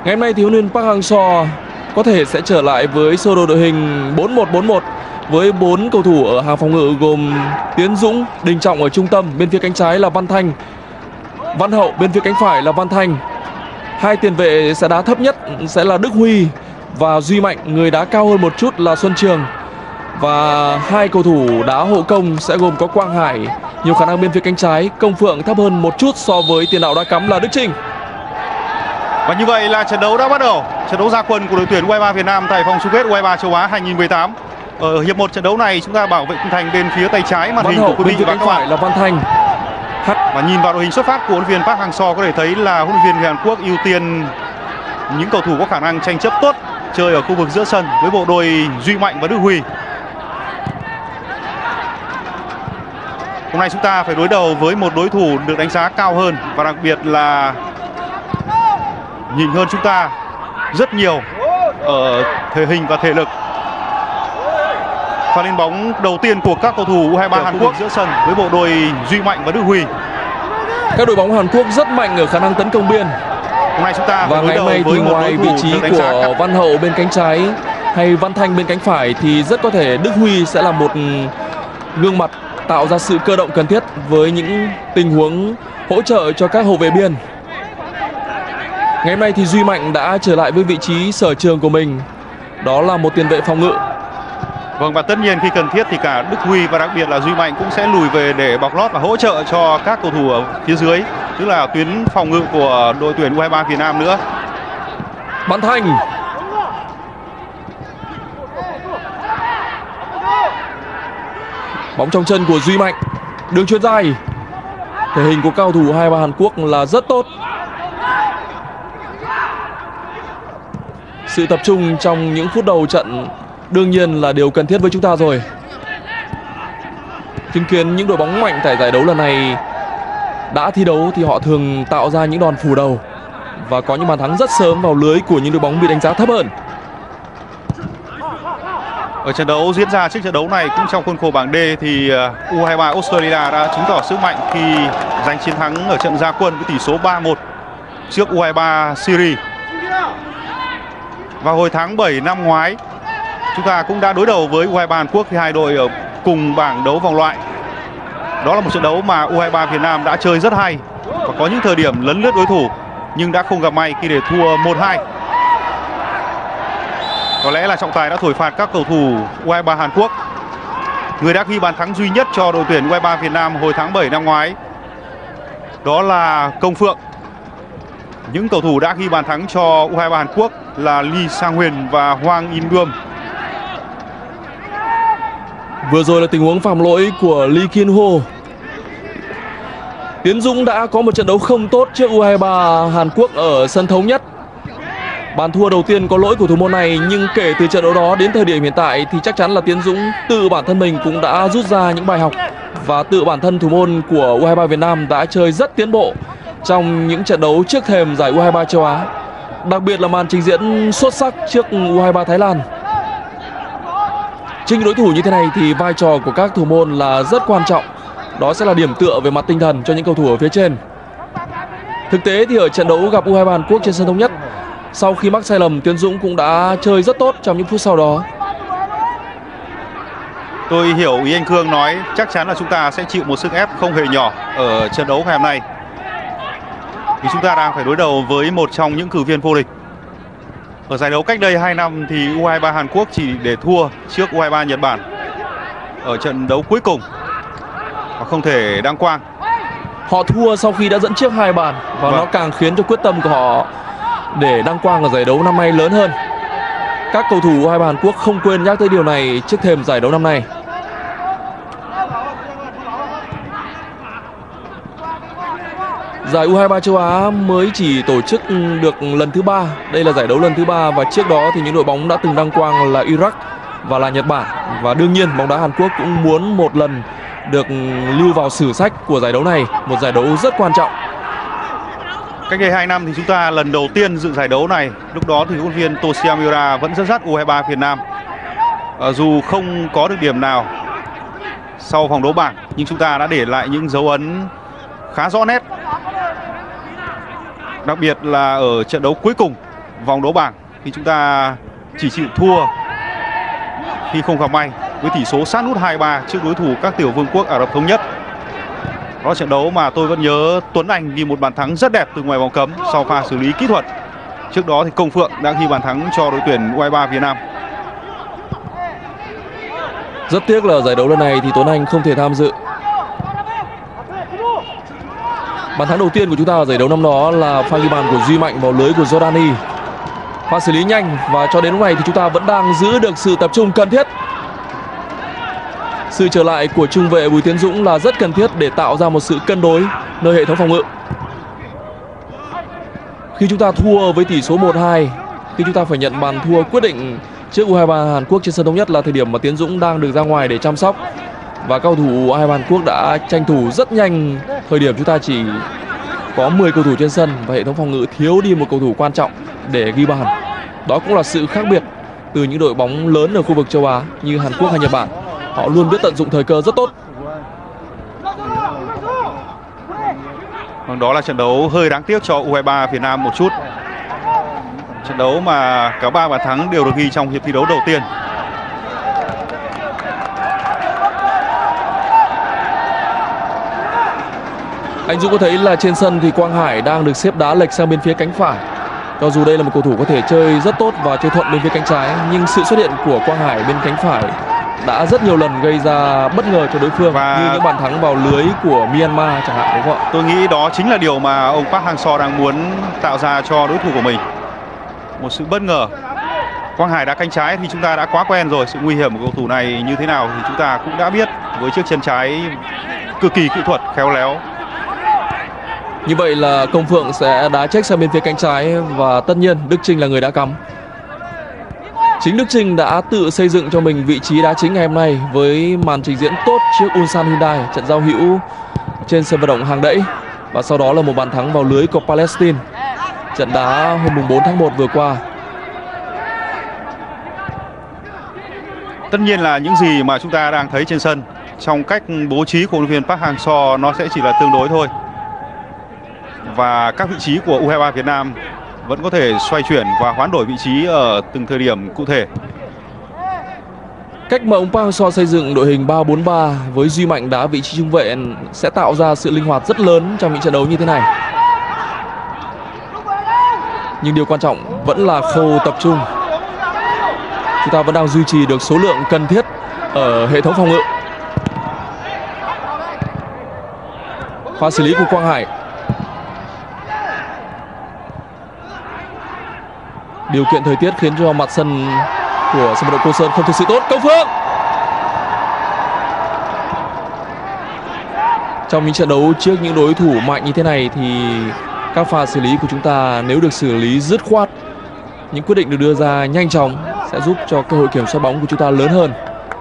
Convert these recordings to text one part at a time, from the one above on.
Ngày hôm nay thì huấn luyện Park Hang-seo có thể sẽ trở lại với sơ đồ đội hình 4-1-4-1 với 4 cầu thủ ở hàng phòng ngự gồm Tiến Dũng, Đình Trọng ở trung tâm, bên phía cánh trái là Văn Thanh, Văn Hậu, bên phía cánh phải là Văn Thanh. Hai tiền vệ sẽ đá thấp nhất sẽ là Đức Huy và Duy Mạnh, người đá cao hơn một chút là Xuân Trường. Và hai cầu thủ đá hộ công sẽ gồm có Quang Hải, nhiều khả năng bên phía cánh trái, Công Phượng thấp hơn một chút so với tiền đạo đá cắm là Đức Chinh. Và như vậy là trận đấu đã bắt đầu. Trận đấu ra quân của đội tuyển U23 Việt Nam tại vòng chung kết U23 châu Á 2018. Ở hiệp 1 trận đấu này chúng ta bảo vệ khung thành bên phía tay trái màn hình của quý vị và các bạn là Văn Thanh. Và nhìn vào đội hình xuất phát của huấn luyện viên Park Hang-seo có thể thấy là huấn luyện viên người Hàn Quốc ưu tiên những cầu thủ có khả năng tranh chấp tốt chơi ở khu vực giữa sân với bộ đôi Duy Mạnh và Đức Huy. Hôm nay chúng ta phải đối đầu với một đối thủ được đánh giá cao hơn và đặc biệt là nhìn hơn chúng ta rất nhiều ở thể hình và thể lực. Pha lên bóng đầu tiên của các cầu thủ U23 Hàn Quốc giữa sân với bộ đôi Duy Mạnh và Đức Huy. Các đội bóng Hàn Quốc rất mạnh ở khả năng tấn công biên. Hôm nay chúng ta và ngày nay thì ngoài vị trí của Văn Hậu bên cánh trái hay Văn Thanh bên cánh phải thì rất có thể Đức Huy sẽ là một gương mặt tạo ra sự cơ động cần thiết với những tình huống hỗ trợ cho các hậu vệ biên. Ngày hôm nay thì Duy Mạnh đã trở lại với vị trí sở trường của mình, đó là một tiền vệ phòng ngự. Vâng, và tất nhiên khi cần thiết thì cả Đức Huy và đặc biệt là Duy Mạnh cũng sẽ lùi về để bọc lót và hỗ trợ cho các cầu thủ ở phía dưới, tức là tuyến phòng ngự của đội tuyển U23 Việt Nam nữa. Văn Thanh, bóng trong chân của Duy Mạnh, đường chuyền dài. Thể hình của cao thủ U23 Hàn Quốc là rất tốt. Sự tập trung trong những phút đầu trận đương nhiên là điều cần thiết với chúng ta rồi. Chứng kiến những đội bóng mạnh tại giải đấu lần này đã thi đấu thì họ thường tạo ra những đòn phủ đầu và có những bàn thắng rất sớm vào lưới của những đội bóng bị đánh giá thấp hơn. Ở trận đấu diễn ra trước trận đấu này cũng trong khuôn khổ bảng D thì U23 Australia đã chứng tỏ sức mạnh khi giành chiến thắng ở trận ra quân với tỷ số 3-1 trước U23 Syria. Vào hồi tháng 7 năm ngoái, chúng ta cũng đã đối đầu với U23 Hàn Quốc, thì hai đội ở cùng bảng đấu vòng loại. Đó là một trận đấu mà U23 Việt Nam đã chơi rất hay và có những thời điểm lấn lướt đối thủ nhưng đã không gặp may khi để thua 1-2. Có lẽ là trọng tài đã thổi phạt các cầu thủ U23 Hàn Quốc. Người đã ghi bàn thắng duy nhất cho đội tuyển U23 Việt Nam hồi tháng 7 năm ngoái đó là Công Phượng. Những cầu thủ đã ghi bàn thắng cho U23 Hàn Quốc là Lee Sang Huyền và Hwang In Duom. Vừa rồi là tình huống phạm lỗi của Lee Kiên Ho. Tiến Dũng đã có một trận đấu không tốt trước U23 Hàn Quốc ở sân Thống Nhất. Bàn thua đầu tiên có lỗi của thủ môn này, nhưng kể từ trận đấu đó đến thời điểm hiện tại thì chắc chắn là Tiến Dũng tự bản thân mình cũng đã rút ra những bài học và tự bản thân thủ môn của U23 Việt Nam đã chơi rất tiến bộ trong những trận đấu trước thềm giải U23 châu Á, đặc biệt là màn trình diễn xuất sắc trước U23 Thái Lan. Trước những đối thủ như thế này thì vai trò của các thủ môn là rất quan trọng. Đó sẽ là điểm tựa về mặt tinh thần cho những cầu thủ ở phía trên. Thực tế thì ở trận đấu gặp U23 Hàn Quốc trên sân Thống Nhất, sau khi mắc sai lầm, Tiến Dũng cũng đã chơi rất tốt trong những phút sau đó. Tôi hiểu ý anh Khương nói, chắc chắn là chúng ta sẽ chịu một sức ép không hề nhỏ ở trận đấu ngày hôm nay. Vì chúng ta đang phải đối đầu với một trong những cử viên vô địch. Ở giải đấu cách đây 2 năm thì U23 Hàn Quốc chỉ để thua trước U23 Nhật Bản ở trận đấu cuối cùng và không thể đăng quang. Họ thua sau khi đã dẫn trước 2 bàn và nó càng khiến cho quyết tâm của họ để đăng quang ở giải đấu năm nay lớn hơn. Các cầu thủ U23 Hàn Quốc không quên nhắc tới điều này trước thềm giải đấu năm nay. Giải U23 châu Á mới chỉ tổ chức được lần thứ 3. Đây là giải đấu lần thứ 3 và trước đó thì những đội bóng đã từng đăng quang là Iraq và là Nhật Bản. Và đương nhiên bóng đá Hàn Quốc cũng muốn một lần được lưu vào sử sách của giải đấu này, một giải đấu rất quan trọng. Cách đây 2 năm thì chúng ta lần đầu tiên dự giải đấu này. Lúc đó thì huấn luyện viên Toshiyama Miura vẫn dẫn dắt U23 Việt Nam. Dù không có được điểm nào sau vòng đấu bảng, nhưng chúng ta đã để lại những dấu ấn khá rõ nét. Đặc biệt là ở trận đấu cuối cùng vòng đấu bảng khi chúng ta chỉ chịu thua khi không gặp may với tỷ số sát nút 2-3 trước đối thủ các tiểu vương quốc Ả Rập Thống Nhất. Đó là trận đấu mà tôi vẫn nhớ Tuấn Anh ghi một bàn thắng rất đẹp từ ngoài vòng cấm sau pha xử lý kỹ thuật. Trước đó thì Công Phượng đã ghi bàn thắng cho đội tuyển U23 Việt Nam. Rất tiếc là giải đấu lần này thì Tuấn Anh không thể tham dự. Bàn thắng đầu tiên của chúng ta ở giải đấu năm đó là pha ghi bàn của Duy Mạnh vào lưới của Jordani. Pha xử lý nhanh và cho đến lúc này thì chúng ta vẫn đang giữ được sự tập trung cần thiết. Sự trở lại của trung vệ Bùi Tiến Dũng là rất cần thiết để tạo ra một sự cân đối nơi hệ thống phòng ngự. Khi chúng ta thua với tỷ số 1-2, khi chúng ta phải nhận bàn thua quyết định trước U23 Hàn Quốc trên sân Thống Nhất là thời điểm mà Tiến Dũng đang được ra ngoài để chăm sóc. Và các cầu thủ U23 Hàn Quốc đã tranh thủ rất nhanh thời điểm chúng ta chỉ có 10 cầu thủ trên sân và hệ thống phòng ngự thiếu đi một cầu thủ quan trọng để ghi bàn. Đó cũng là sự khác biệt từ những đội bóng lớn ở khu vực châu Á như Hàn Quốc hay Nhật Bản. Họ luôn biết tận dụng thời cơ rất tốt. Đó là trận đấu hơi đáng tiếc cho U23 Việt Nam một chút. Trận đấu mà cả 3 bàn thắng đều được ghi trong hiệp thi đấu đầu tiên. Anh Dũng có thấy là trên sân thì Quang Hải đang được xếp đá lệch sang bên phía cánh phải. Cho dù đây là một cầu thủ có thể chơi rất tốt và chơi thuận bên phía cánh trái, nhưng sự xuất hiện của Quang Hải bên cánh phải đã rất nhiều lần gây ra bất ngờ cho đối phương, và như những bàn thắng vào lưới của Myanmar chẳng hạn, đúng không ạ? Tôi nghĩ đó chính là điều mà ông Park Hang-seo đang muốn tạo ra cho đối thủ của mình. Một sự bất ngờ. Quang Hải đá cánh trái thì chúng ta đã quá quen rồi. Sự nguy hiểm của cầu thủ này như thế nào thì chúng ta cũng đã biết, với chiếc chân trái cực kỳ kỹ thuật, khéo léo. Như vậy là Công Phượng sẽ đá check sang bên phía cánh trái và tất nhiên Đức Trinh là người đã cắm. Chính Đức Trinh đã tự xây dựng cho mình vị trí đá chính ngày hôm nay với màn trình diễn tốt trước Ulsan Hyundai, trận giao hữu trên sân vận động Hàng Đẫy, và sau đó là một bàn thắng vào lưới của Palestine, trận đá hôm 4 tháng 1 vừa qua. Tất nhiên là những gì mà chúng ta đang thấy trên sân trong cách bố trí của huấn luyện viên Park Hang-seo nó sẽ chỉ là tương đối thôi. Và các vị trí của U23 Việt Nam vẫn có thể xoay chuyển và hoán đổi vị trí ở từng thời điểm cụ thể. Cách mà ông Park Hang-seo xây dựng đội hình 3-4-3 với Duy Mạnh đá vị trí trung vệ sẽ tạo ra sự linh hoạt rất lớn trong những trận đấu như thế này. Nhưng điều quan trọng vẫn là khâu tập trung. Chúng ta vẫn đang duy trì được số lượng cần thiết ở hệ thống phòng ngự. Pha xử lý của Quang Hải. Điều kiện thời tiết khiến cho mặt sân của sân vận động Côn Sơn không thực sự tốt. Công Phượng. Trong những trận đấu trước những đối thủ mạnh như thế này thì các pha xử lý của chúng ta nếu được xử lý dứt khoát, những quyết định được đưa ra nhanh chóng sẽ giúp cho cơ hội kiểm soát bóng của chúng ta lớn hơn.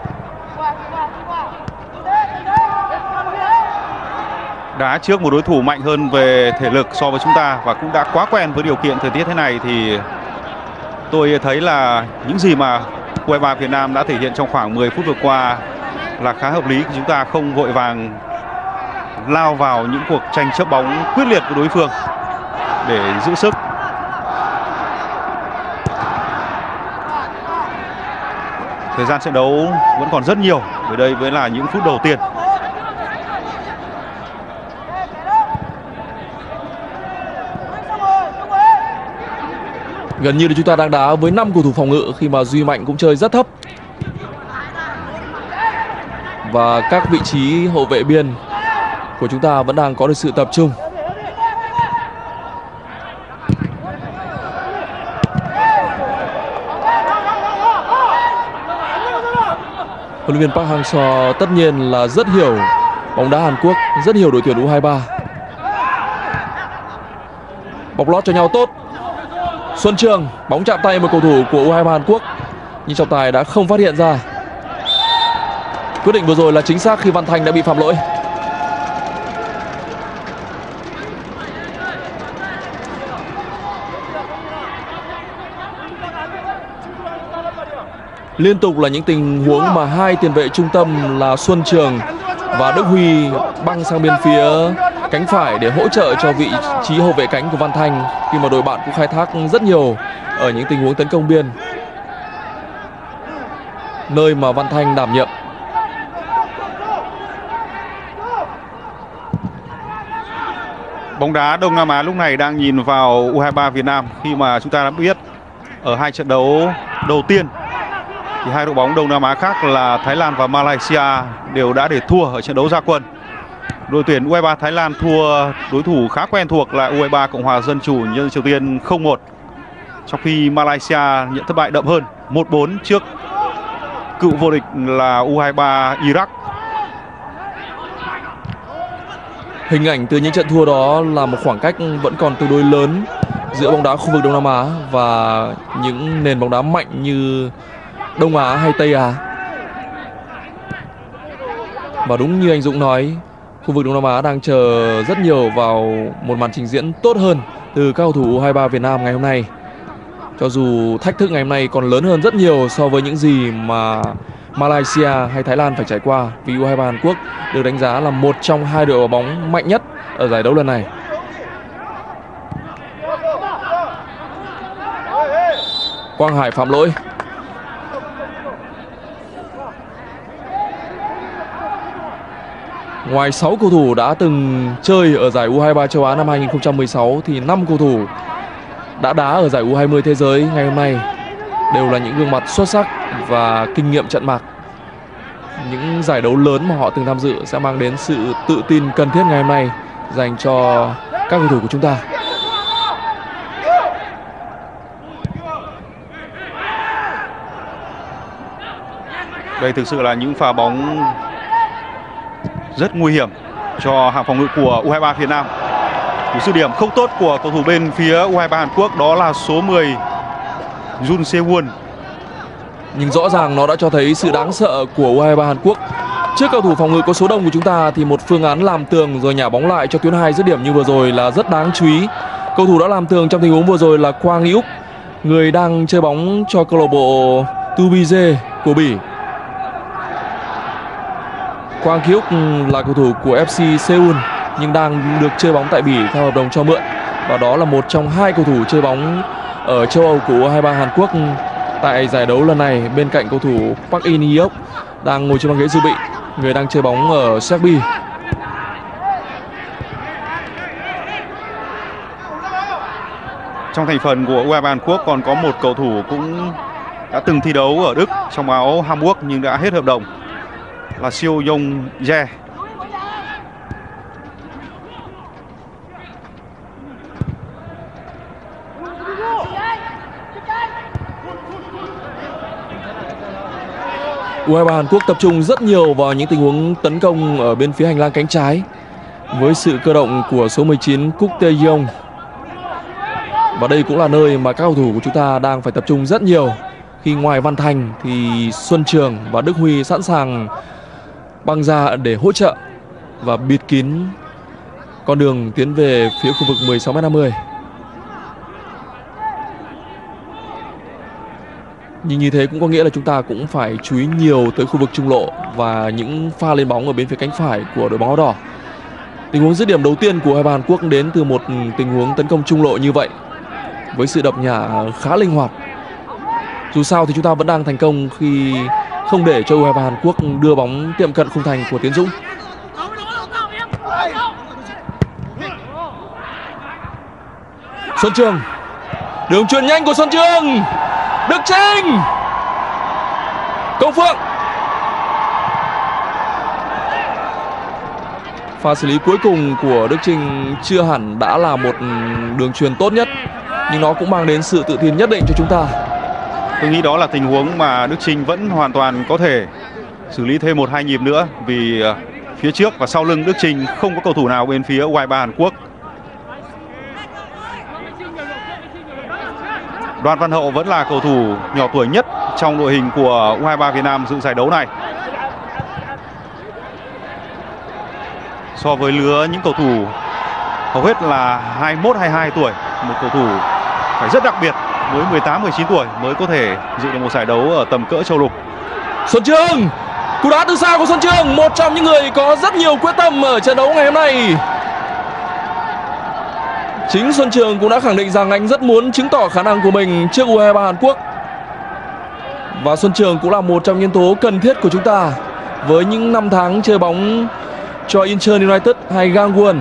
Đá trước một đối thủ mạnh hơn về thể lực so với chúng ta và cũng đã quá quen với điều kiện thời tiết thế này thì tôi thấy là những gì mà U23 Việt Nam đã thể hiện trong khoảng 10 phút vừa qua là khá hợp lý. Chúng ta không vội vàng lao vào những cuộc tranh chấp bóng quyết liệt của đối phương để giữ sức. Thời gian trận đấu vẫn còn rất nhiều, bởi đây mới là những phút đầu tiên. Gần như là chúng ta đang đá với 5 cầu thủ phòng ngự khi mà Duy Mạnh cũng chơi rất thấp. Và các vị trí hậu vệ biên của chúng ta vẫn đang có được sự tập trung. Huấn luyện viên Park Hang-seo tất nhiên là rất hiểu bóng đá Hàn Quốc, rất hiểu đội tuyển U23. Bọc lót cho nhau tốt. Xuân Trường, bóng chạm tay một cầu thủ của U23 Hàn Quốc nhưng trọng tài đã không phát hiện ra. Quyết định vừa rồi là chính xác khi Văn Thanh đã bị phạm lỗi. Liên tục là những tình huống mà hai tiền vệ trung tâm là Xuân Trường và Đức Huy băng sang bên phía cánh phải để hỗ trợ cho vị trí hậu vệ cánh của Văn Thanh, khi mà đội bạn cũng khai thác rất nhiều ở những tình huống tấn công biên, nơi mà Văn Thanh đảm nhiệm. Bóng đá Đông Nam Á lúc này đang nhìn vào U23 Việt Nam, khi mà chúng ta đã biết ở hai trận đấu đầu tiên thì hai đội bóng Đông Nam Á khác là Thái Lan và Malaysia đều đã để thua ở trận đấu ra quân. Đội tuyển U23 Thái Lan thua đối thủ khá quen thuộc là U23 Cộng hòa Dân chủ Nhân dân Triều Tiên 0-1, trong khi Malaysia nhận thất bại đậm hơn 1-4 trước cựu vô địch là U23 Iraq. Hình ảnh từ những trận thua đó là một khoảng cách vẫn còn tương đối lớn giữa bóng đá khu vực Đông Nam Á và những nền bóng đá mạnh như Đông Á hay Tây Á. Và đúng như anh Dũng nói, khu vực Đông Nam Á đang chờ rất nhiều vào một màn trình diễn tốt hơn từ các cầu thủ U23 Việt Nam ngày hôm nay. Cho dù thách thức ngày hôm nay còn lớn hơn rất nhiều so với những gì mà Malaysia hay Thái Lan phải trải qua, vì U23 Hàn Quốc được đánh giá là một trong hai đội bóng mạnh nhất ở giải đấu lần này. Quang Hải phạm lỗi. Ngoài 6 cầu thủ đã từng chơi ở giải U23 châu Á năm 2016 thì 5 cầu thủ đã đá ở giải U20 thế giới ngày hôm nay đều là những gương mặt xuất sắc và kinh nghiệm trận mạc. Những giải đấu lớn mà họ từng tham dự sẽ mang đến sự tự tin cần thiết ngày hôm nay dành cho các cầu thủ của chúng ta. Đây thực sự là những pha bóng rất nguy hiểm cho hàng phòng ngự của U23 Việt Nam. Một dứt điểm không tốt của cầu thủ bên phía U23 Hàn Quốc đó là số 10 Jun Se-won. Nhưng rõ ràng nó đã cho thấy sự đáng sợ của U23 Hàn Quốc. Trước cầu thủ phòng ngự có số đông của chúng ta thì một phương án làm tường rồi nhả bóng lại cho tuyến 2 dứt điểm như vừa rồi là rất đáng chú ý. Cầu thủ đã làm tường trong tình huống vừa rồi là Quang Ly Úc, người đang chơi bóng cho câu lạc bộ Tubize của Bỉ. Quang Ki Úc là cầu thủ của FC Seoul nhưng đang được chơi bóng tại Bỉ theo hợp đồng cho mượn, và đó là một trong hai cầu thủ chơi bóng ở châu Âu của U23 Hàn Quốc tại giải đấu lần này, bên cạnh cầu thủ Park In-hyuk đang ngồi trên băng ghế dự bị, người đang chơi bóng ở Serbia. Trong thành phần của U23 Hàn Quốc còn có một cầu thủ cũng đã từng thi đấu ở Đức trong áo Hamburg nhưng đã hết hợp đồng là Seo Yong Jae. U23 Hàn Quốc tập trung rất nhiều vào những tình huống tấn công ở bên phía hành lang cánh trái với sự cơ động của số 19 Kook Tae-yong. Và đây cũng là nơi mà các cầu thủ của chúng ta đang phải tập trung rất nhiều, khi ngoài Văn Thành thì Xuân Trường và Đức Huy sẵn sàng băng ra để hỗ trợ và bịt kín con đường tiến về phía khu vực 16m50. Nhưng như thế cũng có nghĩa là chúng ta cũng phải chú ý nhiều tới khu vực trung lộ và những pha lên bóng ở bên phía cánh phải của đội bóng áo đỏ. Tình huống dứt điểm đầu tiên của U23 Hàn Quốc đến từ một tình huống tấn công trung lộ như vậy, với sự đập nhả khá linh hoạt. Dù sao thì chúng ta vẫn đang thành công khi không để cho U23 Hàn Quốc đưa bóng tiệm cận khung thành của Tiến Dũng. Xuân Trường, đường chuyền nhanh của Xuân Trường, Đức Trinh, Công Phượng. Pha xử lý cuối cùng của Đức Trinh chưa hẳn đã là một đường chuyền tốt nhất, nhưng nó cũng mang đến sự tự tin nhất định cho chúng ta. Tôi nghĩ đó là tình huống mà Đức Trinh vẫn hoàn toàn có thể xử lý thêm 1-2 nhịp nữa, vì phía trước và sau lưng Đức Trinh không có cầu thủ nào bên phía U23 Hàn Quốc. Đoàn Văn Hậu vẫn là cầu thủ nhỏ tuổi nhất trong đội hình của U23 Việt Nam dự giải đấu này. So với lứa những cầu thủ hầu hết là 21-22 tuổi, một cầu thủ phải rất đặc biệt mới 18-19 tuổi mới có thể dự được một giải đấu ở tầm cỡ châu lục. Xuân Trường, cú đá từ xa của Xuân Trường, một trong những người có rất nhiều quyết tâm ở trận đấu ngày hôm nay. Chính Xuân Trường cũng đã khẳng định rằng anh rất muốn chứng tỏ khả năng của mình trước U23 Hàn Quốc. Và Xuân Trường cũng là một trong những nhân tố cần thiết của chúng ta với những năm tháng chơi bóng cho Incheon United hay Gangwon.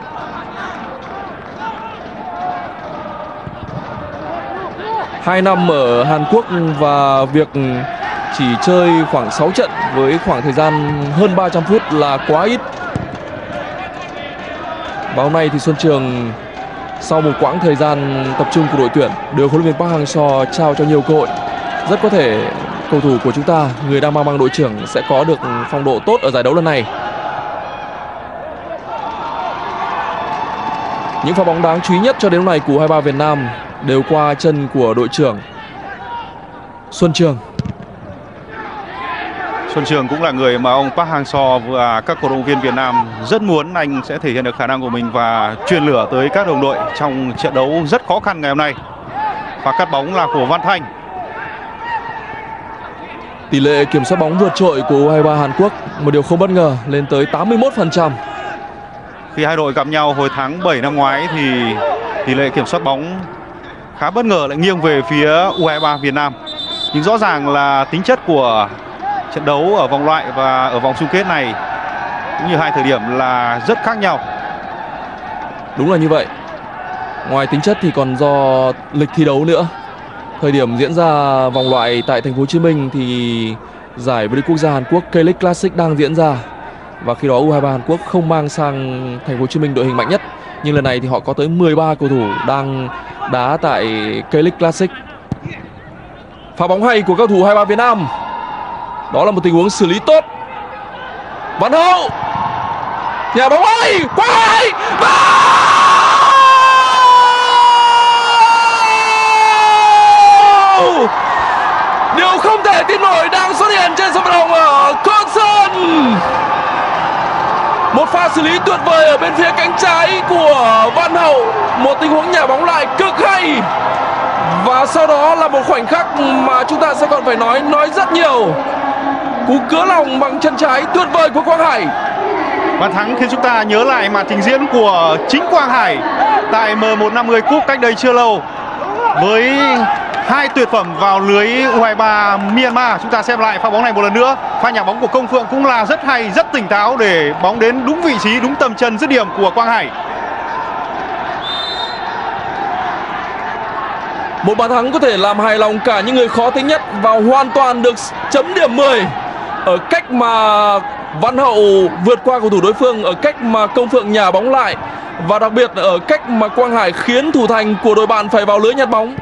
Hai năm ở Hàn Quốc và việc chỉ chơi khoảng 6 trận với khoảng thời gian hơn 300 phút là quá ít. Và hôm nay thì Xuân Trường sau một quãng thời gian tập trung của đội tuyển được huấn luyện viên Park Hang-seo trao cho nhiều cơ hội. Rất có thể cầu thủ của chúng ta, người đang mang băng đội trưởng, sẽ có được phong độ tốt ở giải đấu lần này. Những pha bóng đáng chú ý nhất cho đến lúc này của U23 Việt Nam đều qua chân của đội trưởng Xuân Trường. Xuân Trường cũng là người mà ông Park Hang-seo và các cổ động viên Việt Nam rất muốn anh sẽ thể hiện được khả năng của mình và truyền lửa tới các đồng đội trong trận đấu rất khó khăn ngày hôm nay. Và cắt bóng là của Văn Thanh. Tỷ lệ kiểm soát bóng vượt trội của U23 Hàn Quốc, một điều không bất ngờ, lên tới 81%. Khi hai đội gặp nhau hồi tháng 7 năm ngoái thì tỷ lệ kiểm soát bóng khá bất ngờ lại nghiêng về phía U23 Việt Nam. Nhưng rõ ràng là tính chất của trận đấu ở vòng loại và ở vòng chung kết này cũng như hai thời điểm là rất khác nhau. Đúng là như vậy. Ngoài tính chất thì còn do lịch thi đấu nữa. Thời điểm diễn ra vòng loại tại thành phố Hồ Chí Minh thì giải vô địch quốc gia Hàn Quốc K-League Classic đang diễn ra. Và khi đó U23 Hàn Quốc không mang sang thành phố Hồ Chí Minh đội hình mạnh nhất. Nhưng lần này thì họ có tới 13 cầu thủ đang đá tại K-League Classic. Pha bóng hay của cầu thủ U23 Việt Nam. Đó là một tình huống xử lý tốt. Văn Hậu, nhà bóng hay, quá hay. Điều không thể tin nổi đang xuất hiện trên sân vận động ở Côn Sơn. Một pha xử lý tuyệt vời ở bên phía cánh trái của Văn Hậu. Một tình huống nhả bóng lại cực hay. Và sau đó là một khoảnh khắc mà chúng ta sẽ còn phải nói rất nhiều. Cú cứa lòng bằng chân trái tuyệt vời của Quang Hải. Bàn thắng khiến chúng ta nhớ lại màn trình diễn của chính Quang Hải tại M150 Cup cách đây chưa lâu. Với hai tuyệt phẩm vào lưới U23 Myanmar. Chúng ta xem lại pha bóng này một lần nữa. Pha nhả bóng của Công Phượng cũng là rất hay, rất tỉnh táo để bóng đến đúng vị trí, đúng tầm chân dứt điểm của Quang Hải. Một bàn thắng có thể làm hài lòng cả những người khó tính nhất và hoàn toàn được chấm điểm 10 ở cách mà Văn Hậu vượt qua cầu thủ đối phương, ở cách mà Công Phượng nhả bóng lại và đặc biệt ở cách mà Quang Hải khiến thủ thành của đội bạn phải vào lưới nhặt bóng.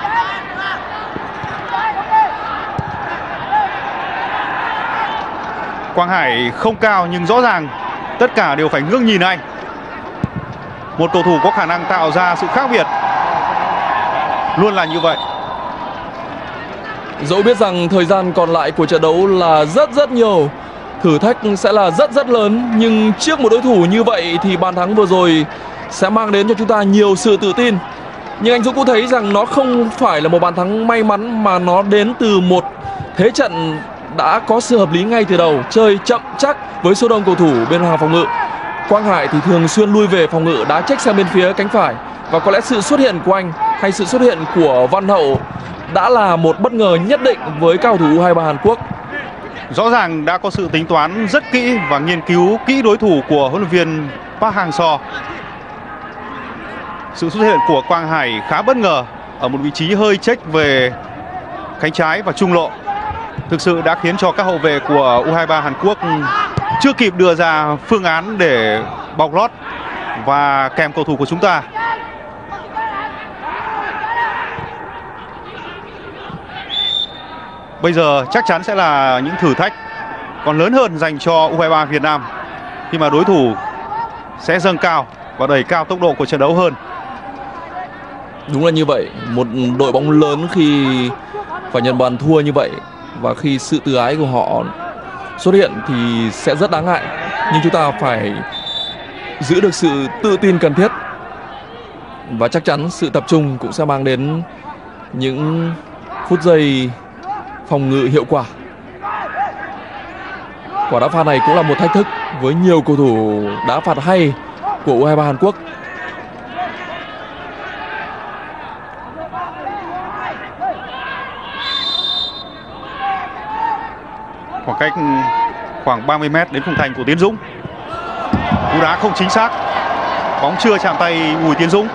Quang Hải không cao nhưng rõ ràng tất cả đều phải ngước nhìn anh. Một cầu thủ có khả năng tạo ra sự khác biệt, luôn là như vậy. Dẫu biết rằng thời gian còn lại của trận đấu là rất nhiều, thử thách sẽ là rất lớn, nhưng trước một đối thủ như vậy thì bàn thắng vừa rồi sẽ mang đến cho chúng ta nhiều sự tự tin. Nhưng anh Dũng cũng thấy rằng nó không phải là một bàn thắng may mắn mà nó đến từ một thế trận đã có sự hợp lý ngay từ đầu, chơi chậm chắc với số đông cầu thủ bên hàng phòng ngự. Quang Hải thì thường xuyên lui về phòng ngự, đá check sang bên phía cánh phải, và có lẽ sự xuất hiện của anh hay sự xuất hiện của Văn Hậu đã là một bất ngờ nhất định với cao thủ U23 Hàn Quốc. Rõ ràng đã có sự tính toán rất kỹ và nghiên cứu kỹ đối thủ của huấn luyện viên Park Hang-seo. Sự xuất hiện của Quang Hải khá bất ngờ ở một vị trí hơi check về cánh trái và trung lộ, thực sự đã khiến cho các hậu vệ của U23 Hàn Quốc chưa kịp đưa ra phương án để bọc lót và kèm cầu thủ của chúng ta. Bây giờ chắc chắn sẽ là những thử thách còn lớn hơn dành cho U23 Việt Nam, khi mà đối thủ sẽ dâng cao và đẩy cao tốc độ của trận đấu hơn. Đúng là như vậy, một đội bóng lớn khi phải nhận bàn thua như vậy và khi sự tự ái của họ xuất hiện thì sẽ rất đáng ngại. Nhưng chúng ta phải giữ được sự tự tin cần thiết, và chắc chắn sự tập trung cũng sẽ mang đến những phút giây phòng ngự hiệu quả. Quả đá phạt này cũng là một thách thức với nhiều cầu thủ đá phạt hay của U23 Hàn Quốc. khoảng cách khoảng 30 m đến khung thành của Tiến Dũng. Cú đá không chính xác, bóng chưa chạm tay Bùi Tiến Dũng.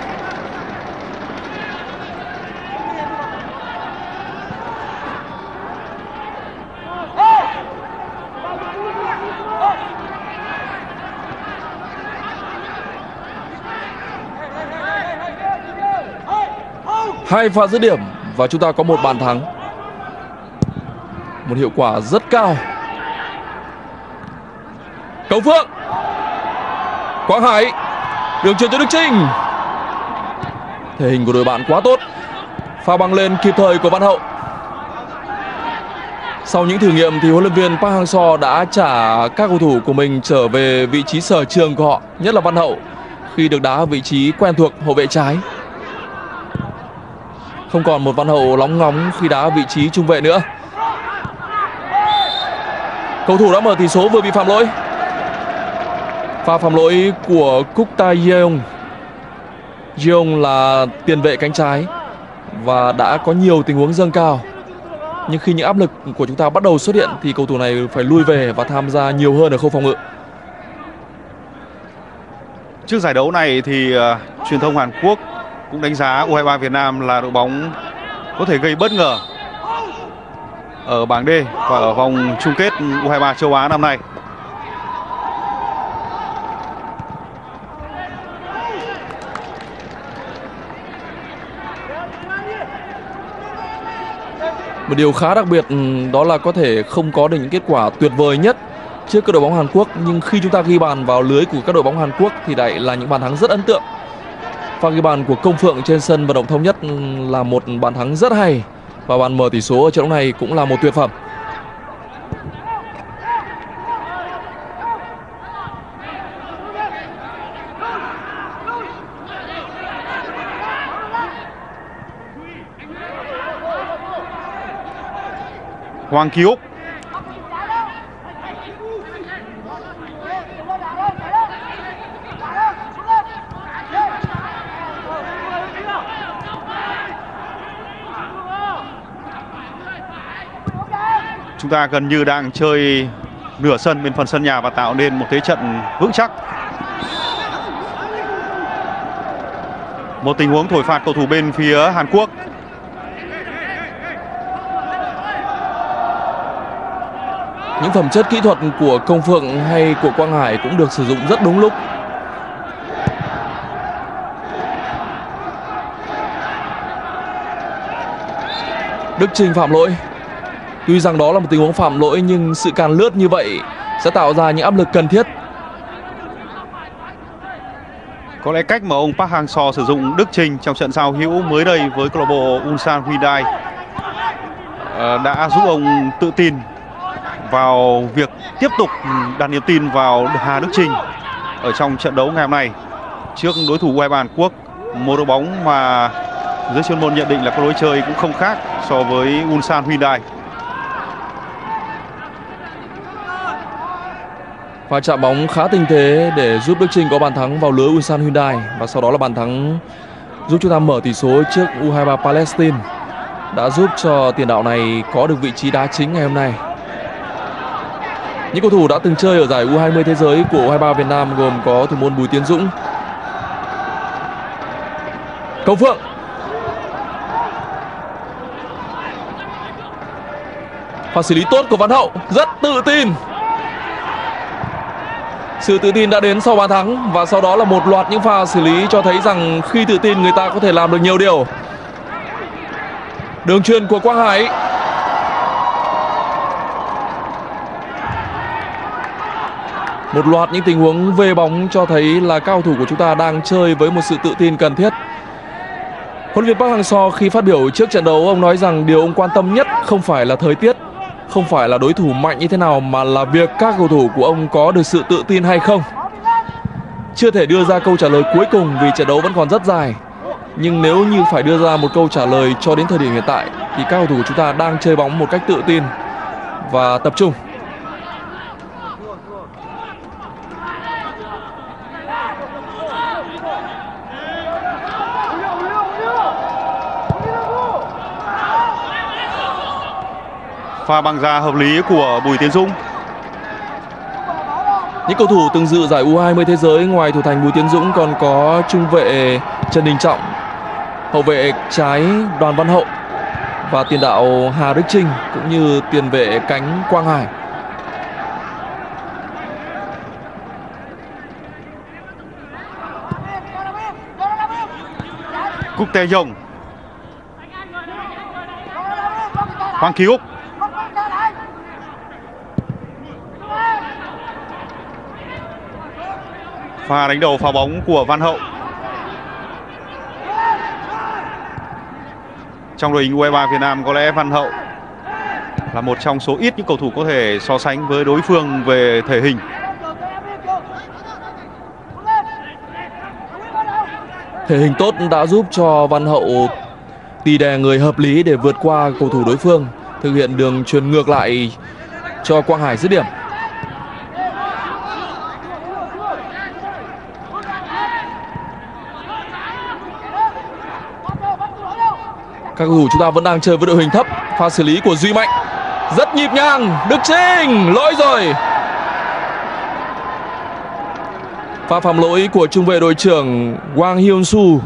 Hai pha dứt điểm và chúng ta có một bàn thắng. Một hiệu quả rất cao. Cầu Phượng, Quang Hải, đường chuyền cho Đức Chinh. Thể hình của đội bạn quá tốt. Pha băng lên kịp thời của Văn Hậu. Sau những thử nghiệm thì huấn luyện viên Park Hang-seo đã trả các cầu thủ của mình trở về vị trí sở trường của họ, nhất là Văn Hậu khi được đá ở vị trí quen thuộc hậu vệ trái. Không còn một Văn Hậu lóng ngóng khi đá ở vị trí trung vệ nữa. Cầu thủ đã mở tỷ số vừa bị phạm lỗi. Pha phạm lỗi của Kook Tae Yeong. Yeong là tiền vệ cánh trái và đã có nhiều tình huống dâng cao. Nhưng khi những áp lực của chúng ta bắt đầu xuất hiện thì cầu thủ này phải lui về và tham gia nhiều hơn ở khâu phòng ngự. Trước giải đấu này thì truyền thông Hàn Quốc cũng đánh giá U23 Việt Nam là đội bóng có thể gây bất ngờ ở bảng D và ở vòng chung kết U23 châu Á năm nay. Một điều khá đặc biệt đó là có thể không có được những kết quả tuyệt vời nhất trước các đội bóng Hàn Quốc, nhưng khi chúng ta ghi bàn vào lưới của các đội bóng Hàn Quốc thì lại là những bàn thắng rất ấn tượng. Pha ghi bàn của Công Phượng trên sân vận động Thống Nhất là một bàn thắng rất hay và bàn mở tỷ số ở trận đấu này cũng là một tuyệt phẩm. Hoàng Kỳ Úc. Chúng ta gần như đang chơi nửa sân bên phần sân nhà và tạo nên một thế trận vững chắc. Một tình huống thổi phạt cầu thủ bên phía Hàn Quốc. Những phẩm chất kỹ thuật của Công Phượng hay của Quang Hải cũng được sử dụng rất đúng lúc. Đức Chinh phạm lỗi. Tuy rằng đó là một tình huống phạm lỗi nhưng sự càn lướt như vậy sẽ tạo ra những áp lực cần thiết. Có lẽ cách mà ông Park Hang-seo sử dụng Đức Chinh trong trận giao hữu mới đây với câu lạc bộ Ulsan Hyundai đã giúp ông tự tin vào việc tiếp tục đặt niềm tin vào Hà Đức Chinh ở trong trận đấu ngày hôm nay trước đối thủ U23 Hàn Quốc, một đội bóng mà giới chuyên môn nhận định là có lối chơi cũng không khác so với Ulsan Hyundai. Pha chạm bóng khá tinh tế để giúp Đức Chinh có bàn thắng vào lưới Ulsan Hyundai và sau đó là bàn thắng giúp chúng ta mở tỷ số trước U23 Palestine, đã giúp cho tiền đạo này có được vị trí đá chính ngày hôm nay. Những cầu thủ đã từng chơi ở giải U20 thế giới của U23 Việt Nam gồm có thủ môn Bùi Tiến Dũng, Công Phượng, pha xử lý tốt của Văn Hậu, rất tự tin. Sự tự tin đã đến sau bàn thắng và sau đó là một loạt những pha xử lý cho thấy rằng khi tự tin người ta có thể làm được nhiều điều. Đường chuyền của Quang Hải. Một loạt những tình huống về bóng cho thấy là các cầu thủ của chúng ta đang chơi với một sự tự tin cần thiết. Huấn luyện viên Park Hang-seo khi phát biểu trước trận đấu, ông nói rằng điều ông quan tâm nhất không phải là thời tiết, không phải là đối thủ mạnh như thế nào, mà là việc các cầu thủ của ông có được sự tự tin hay không. Chưa thể đưa ra câu trả lời cuối cùng vì trận đấu vẫn còn rất dài. Nhưng nếu như phải đưa ra một câu trả lời cho đến thời điểm hiện tại thì các cầu thủ của chúng ta đang chơi bóng một cách tự tin và tập trung. Pha băng ra hợp lý của Bùi Tiến Dũng. Những cầu thủ từng dự giải U20 thế giới ngoài thủ thành Bùi Tiến Dũng còn có trung vệ Trần Đình Trọng, hậu vệ trái Đoàn Văn Hậu và tiền đạo Hà Đức Chinh, cũng như tiền vệ cánh Quang Hải. Cúc Tê Dông, Hoàng Kỳ Úc, pha đánh đầu phá bóng của Văn Hậu. Trong đội hình U23 Việt Nam có lẽ Văn Hậu là một trong số ít những cầu thủ có thể so sánh với đối phương về thể hình. Thể hình tốt đã giúp cho Văn Hậu tì đè người hợp lý để vượt qua cầu thủ đối phương, thực hiện đường chuyền ngược lại cho Quang Hải dứt điểm. Các cầu thủ chúng ta vẫn đang chơi với đội hình thấp. Pha xử lý của Duy Mạnh rất nhịp nhàng. Đức Chinh, lỗi rồi. Pha phạm lỗi của trung vệ đội trưởng Wang Hyun Soo.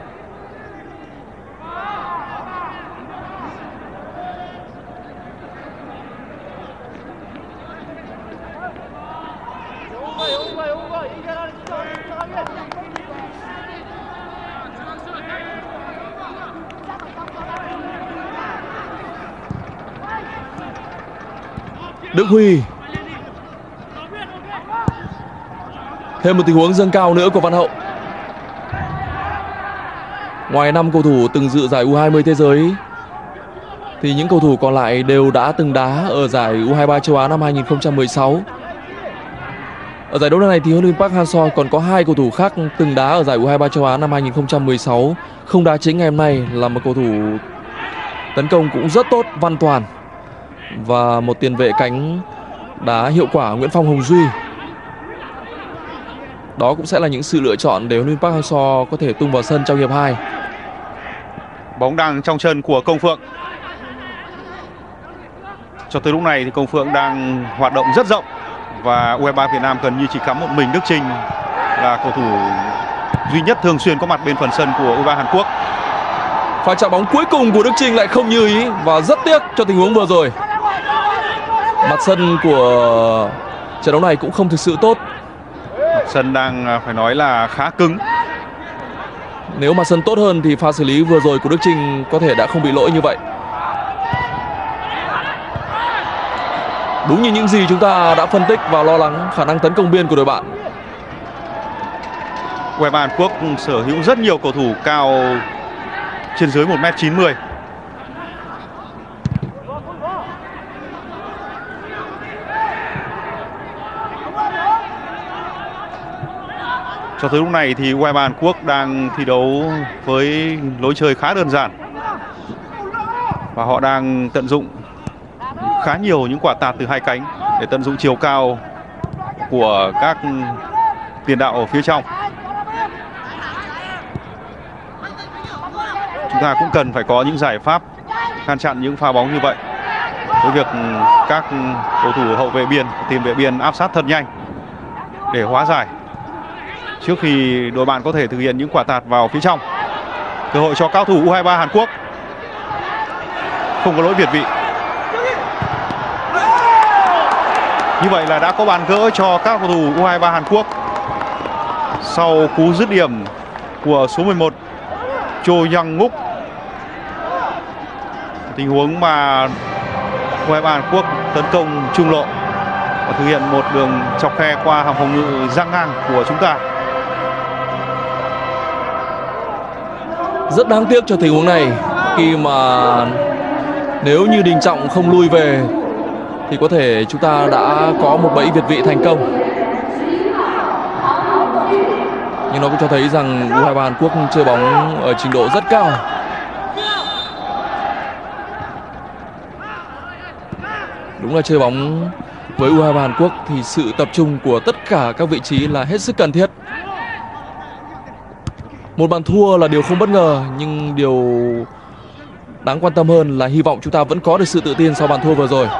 Đức Huy. Thêm một tình huống dâng cao nữa của Văn Hậu. Ngoài 5 cầu thủ từng dự giải U20 thế giới thì những cầu thủ còn lại đều đã từng đá ở giải U23 châu Á năm 2016. Ở giải đấu lần này thì huấn luyện viên Park Hang-seo còn có 2 cầu thủ khác từng đá ở giải U23 châu Á năm 2016 không đá chính ngày hôm nay, là một cầu thủ tấn công cũng rất tốt, Văn Toàn, và một tiền vệ cánh đá hiệu quả, Nguyễn Phong Hồng Duy. Đó cũng sẽ là những sự lựa chọn để huấn luyện viên Park Hang-seo có thể tung vào sân trong hiệp 2. Bóng đang trong chân của Công Phượng. Cho tới lúc này thì Công Phượng đang hoạt động rất rộng và U23 Việt Nam gần như chỉ cắm một mình Đức Chinh là cầu thủ duy nhất thường xuyên có mặt bên phần sân của U23 Hàn Quốc. Pha chạm bóng cuối cùng của Đức Chinh lại không như ý và rất tiếc cho tình huống vừa rồi. Mặt sân của trận đấu này cũng không thực sự tốt. Mặt sân đang phải nói là khá cứng. Nếu mà sân tốt hơn thì pha xử lý vừa rồi của Đức Chinh có thể đã không bị lỗi như vậy. Đúng như những gì chúng ta đã phân tích và lo lắng khả năng tấn công biên của đội bạn. U23 Hàn Quốc sở hữu rất nhiều cầu thủ cao trên dưới 1m90. Cho tới lúc này thì U23 Hàn Quốc đang thi đấu với lối chơi khá đơn giản. Và họ đang tận dụng khá nhiều những quả tạt từ hai cánh để tận dụng chiều cao của các tiền đạo ở phía trong. Chúng ta cũng cần phải có những giải pháp ngăn chặn những pha bóng như vậy, với việc các cầu thủ hậu vệ biên, tiền vệ biên áp sát thật nhanh để hóa giải trước khi đội bạn có thể thực hiện những quả tạt vào phía trong. Cơ hội cho cao thủ U23 Hàn Quốc. Không có lỗi việt vị. Như vậy là đã có bàn gỡ cho các cầu thủ U23 Hàn Quốc sau cú dứt điểm của số 11 Cho Young Nguk. Tình huống mà U23 Hàn Quốc tấn công trung lộ và thực hiện một đường chọc khe qua hàng phòng ngự giang ngang của chúng ta. Rất đáng tiếc cho tình huống này, khi mà nếu như Đình Trọng không lui về thì có thể chúng ta đã có một bẫy việt vị thành công. Nhưng nó cũng cho thấy rằng U23 Hàn Quốc chơi bóng ở trình độ rất cao. Đúng là chơi bóng với U23 Hàn Quốc thì sự tập trung của tất cả các vị trí là hết sức cần thiết. Một bàn thua là điều không bất ngờ, nhưng điều Đáng quan tâm hơn là hy vọng chúng ta vẫn có được sự tự tin sau bàn thua vừa rồi.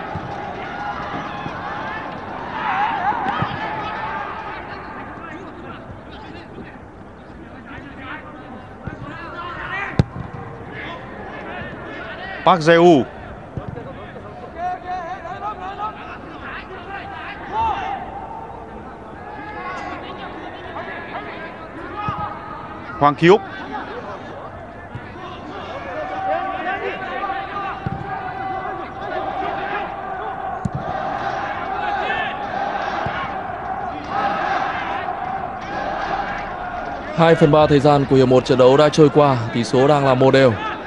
Park Jae-woo. Hoàng Ki-uk. Hai phần ba thời gian của hiệp 1 trận đấu đã trôi qua, tỷ số đang là 1-1.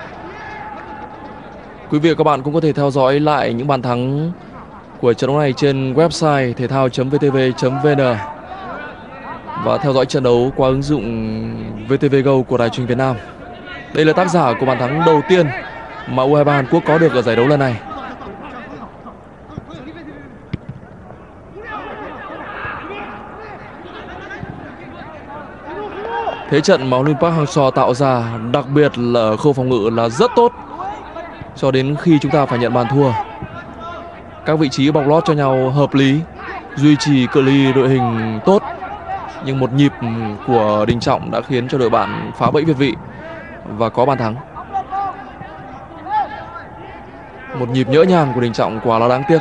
Quý vị và các bạn cũng có thể theo dõi lại những bàn thắng của trận đấu này trên website thể thao.vtv.vn và theo dõi trận đấu qua ứng dụng VTV Go của Đài Truyền hình Việt Nam. Đây là tác giả của bàn thắng đầu tiên mà U23 Hàn Quốc có được ở giải đấu lần này. Thế trận mà huấn luyện Park Hang-seo tạo ra, đặc biệt là ở khâu phòng ngự là rất tốt cho đến khi chúng ta phải nhận bàn thua. Các vị trí bọc lót cho nhau hợp lý, duy trì cự ly đội hình tốt, nhưng một nhịp của Đình Trọng đã khiến cho đội bạn phá bẫy việt vị và có bàn thắng. Một nhịp nhỡ nhàng của Đình Trọng quả là đáng tiếc.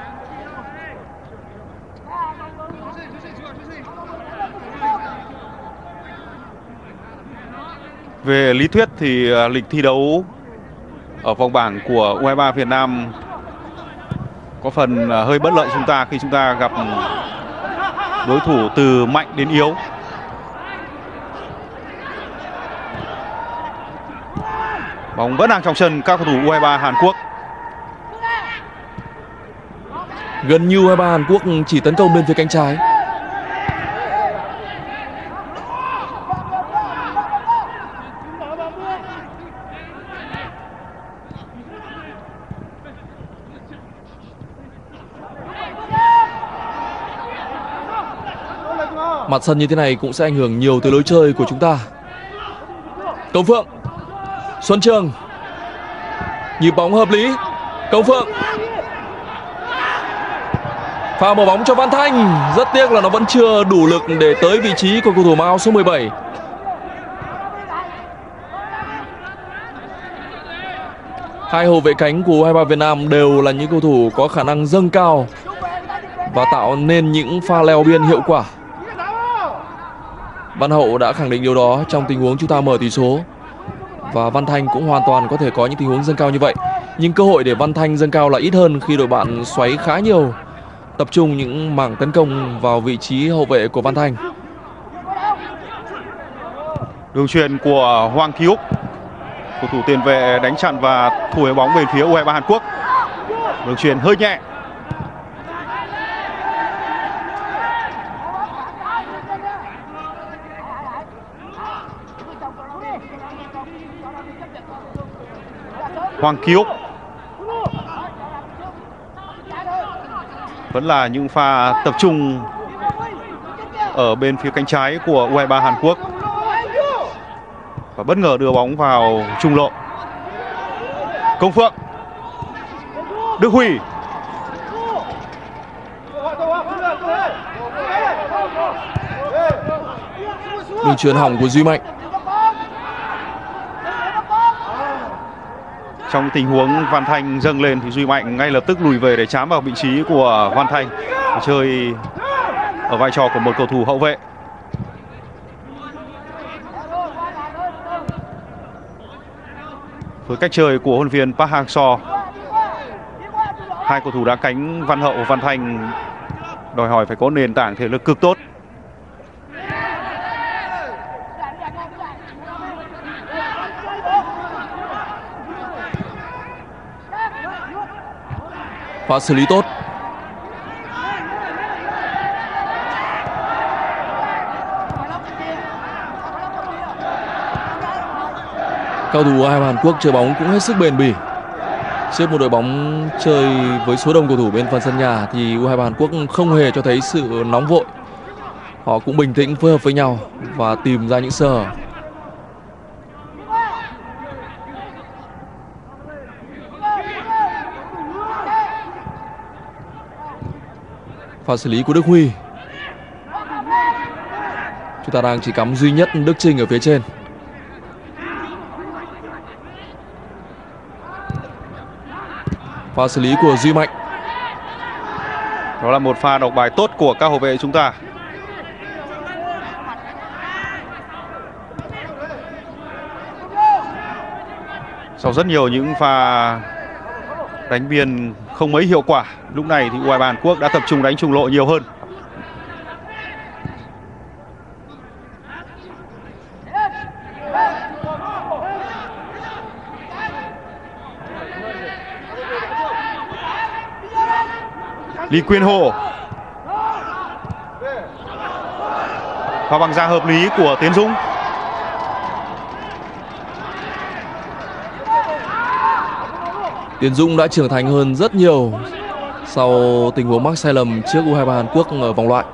Về lý thuyết thì lịch thi đấu ở vòng bảng của U23 Việt Nam có phần hơi bất lợi chúng ta khi chúng ta gặp đối thủ từ mạnh đến yếu. Bóng vẫn đang trong sân các cầu thủ U23 Hàn Quốc. Gần như U23 Hàn Quốc chỉ tấn công bên phía cánh trái. Mặt sân như thế này cũng sẽ ảnh hưởng nhiều tới lối chơi của chúng ta. Công Phượng, Xuân Trường, nhịp bóng hợp lý. Công Phượng, pha mở bóng cho Văn Thanh. Rất tiếc là nó vẫn chưa đủ lực để tới vị trí của cầu thủ mặc áo số 17. Hai hậu vệ cánh của U23 Việt Nam đều là những cầu thủ có khả năng dâng cao và tạo nên những pha leo biên hiệu quả. Văn Hậu đã khẳng định điều đó trong tình huống chúng ta mở tỷ số. Và Văn Thanh cũng hoàn toàn có thể có những tình huống dâng cao như vậy. Nhưng cơ hội để Văn Thanh dâng cao là ít hơn khi đội bạn xoáy khá nhiều, tập trung những mảng tấn công vào vị trí hậu vệ của Văn Thanh. Đường chuyền của Hoàng Ki-uk, cầu thủ tiền vệ đánh chặn và thu hồi bóng về phía U23 Hàn Quốc. Đường chuyền hơi nhẹ. Hoàng Ki-uk. Vẫn là những pha tập trung ở bên phía cánh trái của U23 Hàn Quốc. Và bất ngờ đưa bóng vào trung lộ. Công Phượng, Đức Huy. Đường chuyền hỏng của Duy Mạnh. Trong tình huống Văn Thanh dâng lên thì Duy Mạnh ngay lập tức lùi về để chám vào vị trí của Văn Thanh, chơi ở vai trò của một cầu thủ hậu vệ. Với cách chơi của huấn luyện viên Park Hang-seo, hai cầu thủ đá cánh Văn Hậu và Văn Thanh đòi hỏi phải có nền tảng thể lực cực tốt. Pha xử lý tốt. Cầu thủ U23 Hàn Quốc chơi bóng cũng hết sức bền bỉ. Trước một đội bóng chơi với số đông cầu thủ bên phần sân nhà thì U23 Hàn Quốc không hề cho thấy sự nóng vội. Họ cũng bình tĩnh phối hợp với nhau và tìm ra những sơ hở. Pha xử lý của Đức Huy. Chúng ta đang chỉ cắm duy nhất Đức Trinh ở phía trên. Pha xử lý của Duy Mạnh. Đó là một pha đọc bài tốt của các hậu vệ chúng ta. Sau rất nhiều những pha đánh biên không mấy hiệu quả, lúc này thì U23 Hàn Quốc đã tập trung đánh trung lộ nhiều hơn. Lý Quyên Hồ. Pha băng ra hợp lý của Tiến Dũng. Tiến Dũng đã trưởng thành hơn rất nhiều sau tình huống mắc sai lầm trước U23 Hàn Quốc ở vòng loại.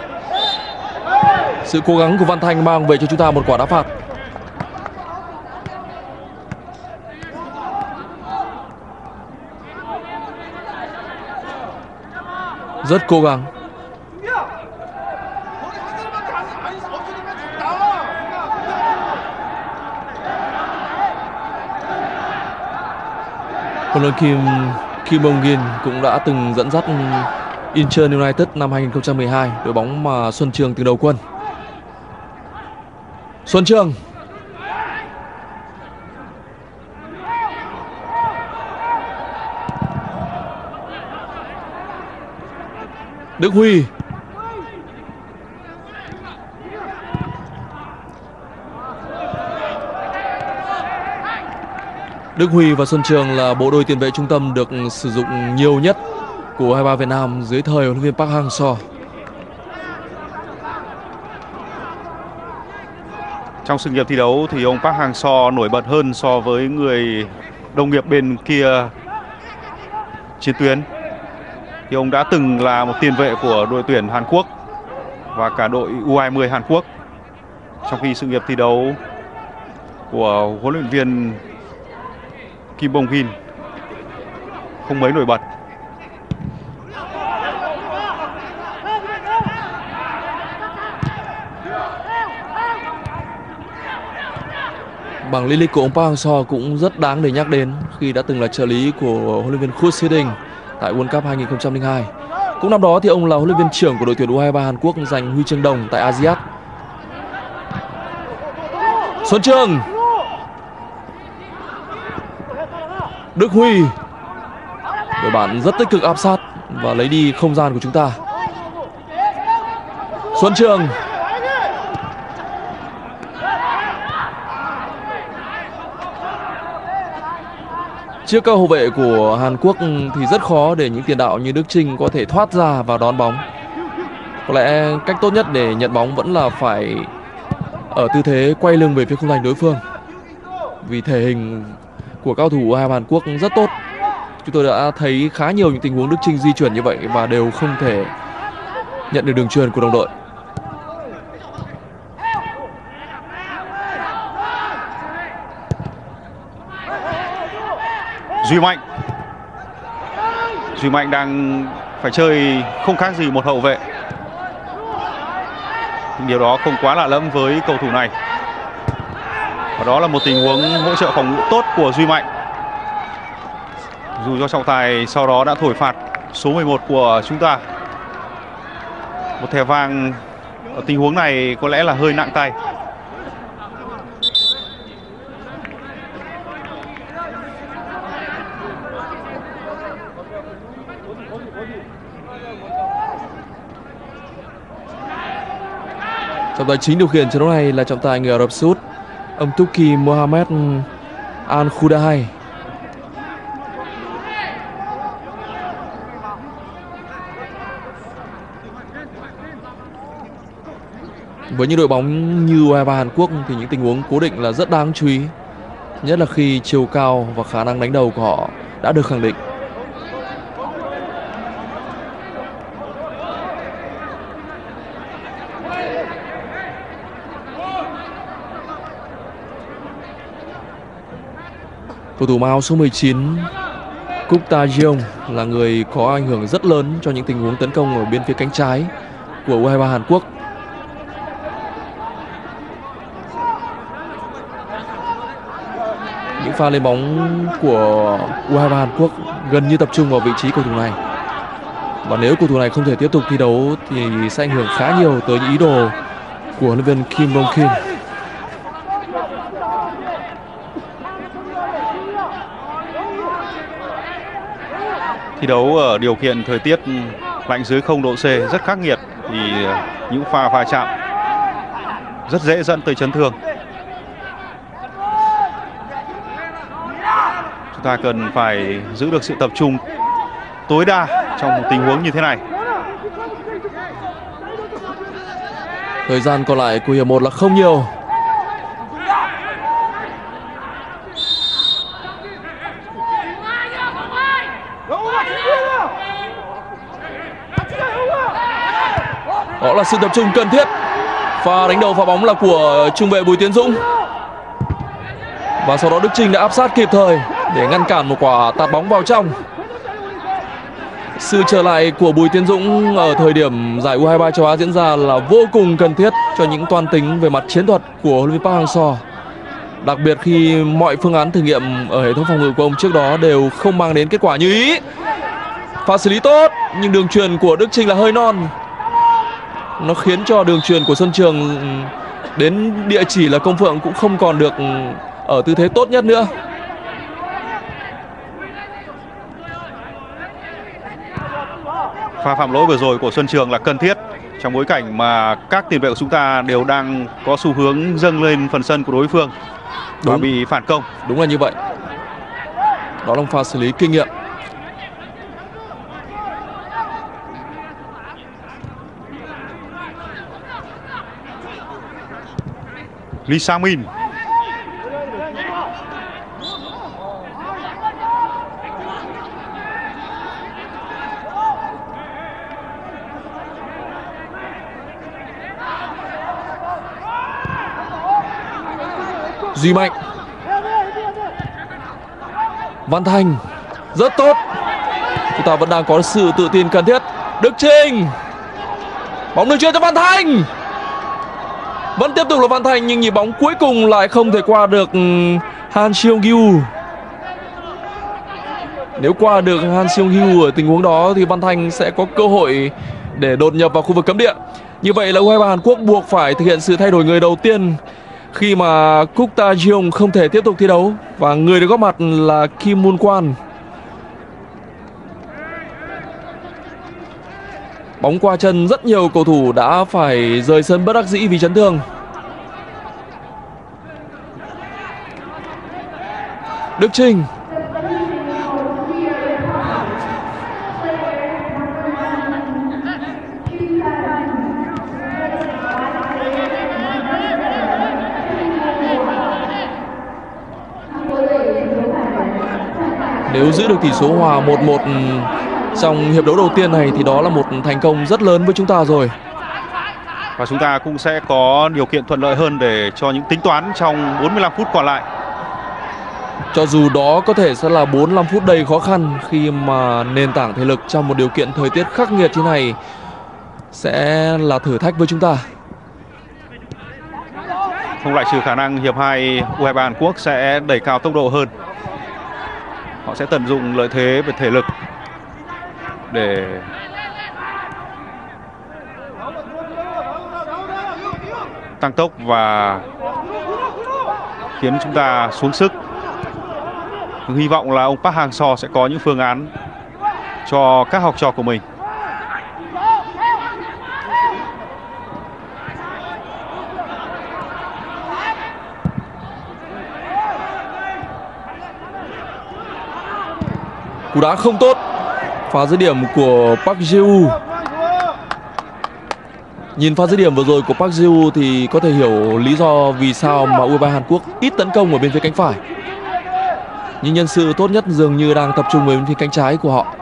Sự cố gắng của Văn Thanh mang về cho chúng ta một quả đá phạt. Rất cố gắng. Huấn luyện Kim Bong-gin cũng đã từng dẫn dắt Incheon United năm 2012, đội bóng mà Xuân Trường từng đầu quân. Xuân Trường. Đức Huy. Đức Huy và Xuân Trường là bộ đôi tiền vệ trung tâm được sử dụng nhiều nhất của U23 Việt Nam dưới thời huấn luyện viên Park Hang-seo. Trong sự nghiệp thi đấu thì ông Park Hang-seo nổi bật hơn so với người đồng nghiệp bên kia chiến tuyến. Thì ông đã từng là một tiền vệ của đội tuyển Hàn Quốc và cả đội U20 Hàn Quốc. Trong khi sự nghiệp thi đấu của huấn luyện viên Kim Bong-gin không mấy nổi bật. Bảng lý lịch của ông Park Hang-seo cũng rất đáng để nhắc đến khi đã từng là trợ lý của huấn luyện viên Kurt Hiding tại World Cup 2002. Cũng năm đó thì ông là huấn luyện viên trưởng của đội tuyển U23 Hàn Quốc giành huy chương đồng tại ASEAN. Xuân Trường. Đức Huy. Đội bạn rất tích cực áp sát và lấy đi không gian của chúng ta. Xuân Trường. Trước các hậu vệ của Hàn Quốc thì rất khó để những tiền đạo như Đức Trinh có thể thoát ra và đón bóng. Có lẽ cách tốt nhất để nhận bóng vẫn là phải ở tư thế quay lưng về phía khung thành đối phương. Vì thể hình của cao thủ U23 Hàn Quốc rất tốt. Chúng tôi đã thấy khá nhiều những tình huống Đức Trinh di chuyển như vậy và đều không thể nhận được đường chuyền của đồng đội. Duy Mạnh. Duy Mạnh đang phải chơi không khác gì một hậu vệ. Nhưng điều đó không quá lạ lẫm với cầu thủ này. Và đó là một tình huống hỗ trợ phòng ngự tốt của Duy Mạnh. Dù cho trọng tài sau đó đã thổi phạt số 11 của chúng ta. Một thẻ vàng ở tình huống này có lẽ là hơi nặng tay. Trọng tài chính điều khiển trận đấu này là trọng tài người Ả Rập Xê Út, ông Tuki Mohammed Al Khudai. Với những đội bóng như U23 Hàn Quốc thì những tình huống cố định là rất đáng chú ý, nhất là khi chiều cao và khả năng đánh đầu của họ đã được khẳng định. Cầu thủ áo số 19 Cúc Ta Jiong là người có ảnh hưởng rất lớn cho những tình huống tấn công ở bên phía cánh trái của U23 Hàn Quốc. Những pha lên bóng của U23 Hàn Quốc gần như tập trung vào vị trí cầu thủ này. Và nếu cầu thủ này không thể tiếp tục thi đấu thì sẽ ảnh hưởng khá nhiều tới những ý đồ của huấn luyện viên Kim Dong Kim. Thi đấu ở điều kiện thời tiết lạnh dưới 0 độ C rất khắc nghiệt thì những pha va chạm rất dễ dẫn tới chấn thương. Chúng ta cần phải giữ được sự tập trung tối đa trong một tình huống như thế này. Thời gian còn lại của hiệp 1 là không nhiều. Đó là sự tập trung cần thiết. Pha đánh đầu pha bóng là của trung vệ Bùi Tiến Dũng. Và sau đó Đức Chinh đã áp sát kịp thời để ngăn cản một quả tạt bóng vào trong. Sự trở lại của Bùi Tiến Dũng ở thời điểm giải U23 châu Á diễn ra là vô cùng cần thiết cho những toan tính về mặt chiến thuật của huấn luyện viên Park Hang-seo. Đặc biệt khi mọi phương án thử nghiệm ở hệ thống phòng ngự của ông trước đó đều không mang đến kết quả như ý. Pha xử lý tốt nhưng đường chuyền của Đức Chinh là hơi non. Nó khiến cho đường chuyền của Xuân Trường đến địa chỉ là Công Phượng cũng không còn được ở tư thế tốt nhất nữa. Pha phạm lỗi vừa rồi của Xuân Trường là cần thiết trong bối cảnh mà các tiền vệ của chúng ta đều đang có xu hướng dâng lên phần sân của đối phương và bị phản công. Đúng là như vậy. Đó là một pha xử lý kinh nghiệm. Lee Sang-min. Duy Mạnh. Văn Thành. Rất tốt. Chúng ta vẫn đang có sự tự tin cần thiết. Đức Chinh. Bóng được chuyền cho Văn Thành. Vẫn tiếp tục là Văn Thành nhưng nhịp bóng cuối cùng lại không thể qua được Han Seong-gyu. Nếu qua được Han Seong-gyu ở tình huống đó thì Văn Thành sẽ có cơ hội để đột nhập vào khu vực cấm địa. Như vậy là U23 Hàn Quốc buộc phải thực hiện sự thay đổi người đầu tiên khi mà Cúc Ta Jiong không thể tiếp tục thi đấu. Và người được góp mặt là Kim Moon Kwan. Bóng qua chân rất nhiều cầu thủ đã phải rời sân bất đắc dĩ vì chấn thương. Đức Chinh. Nếu giữ được tỷ số hòa 1-1 trong hiệp đấu đầu tiên này thì đó là một thành công rất lớn với chúng ta rồi. Và chúng ta cũng sẽ có điều kiện thuận lợi hơn để cho những tính toán trong 45 phút còn lại. Cho dù đó có thể sẽ là 45 phút đầy khó khăn khi mà nền tảng thể lực trong một điều kiện thời tiết khắc nghiệt như này sẽ là thử thách với chúng ta. Không loại trừ khả năng hiệp 2 U23 Hàn Quốc sẽ đẩy cao tốc độ hơn. Họ sẽ tận dụng lợi thế về thể lực để tăng tốc và khiến chúng ta xuống sức. Hy vọng là ông Park Hang-seo sẽ có những phương án cho các học trò của mình. Cú đá không tốt. Pha dứt điểm của Park Ji-woo. Nhìn pha dứt điểm vừa rồi của Park Ji-woo thì có thể hiểu lý do vì sao mà U23 Hàn Quốc ít tấn công ở bên phía cánh phải. Nhưng nhân sự tốt nhất dường như đang tập trung ở bên phía cánh trái của họ.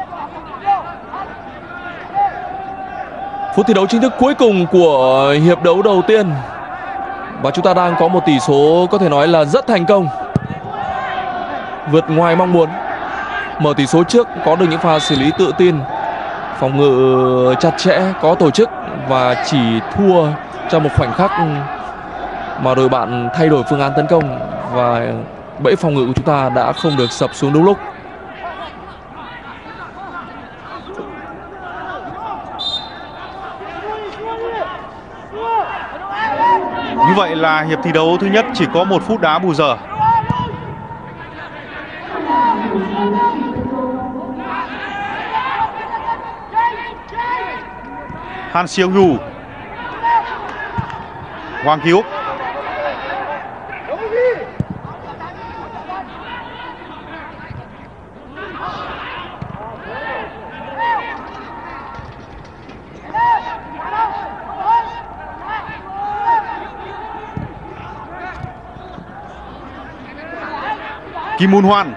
Phút thi đấu chính thức cuối cùng của hiệp đấu đầu tiên. Và chúng ta đang có một tỷ số có thể nói là rất thành công, vượt ngoài mong muốn. mở tỷ số trước, có được những pha xử lý tự tin, phòng ngự chặt chẽ, có tổ chức và chỉ thua trong một khoảnh khắc mà đội bạn thay đổi phương án tấn công và bẫy phòng ngự của chúng ta đã không được sập xuống đúng lúc. Như vậy là hiệp thi đấu thứ nhất chỉ có 1 phút đá bù giờ. Han Seong-yu, Hoàng Ki-uk, Kim Mun Hoan,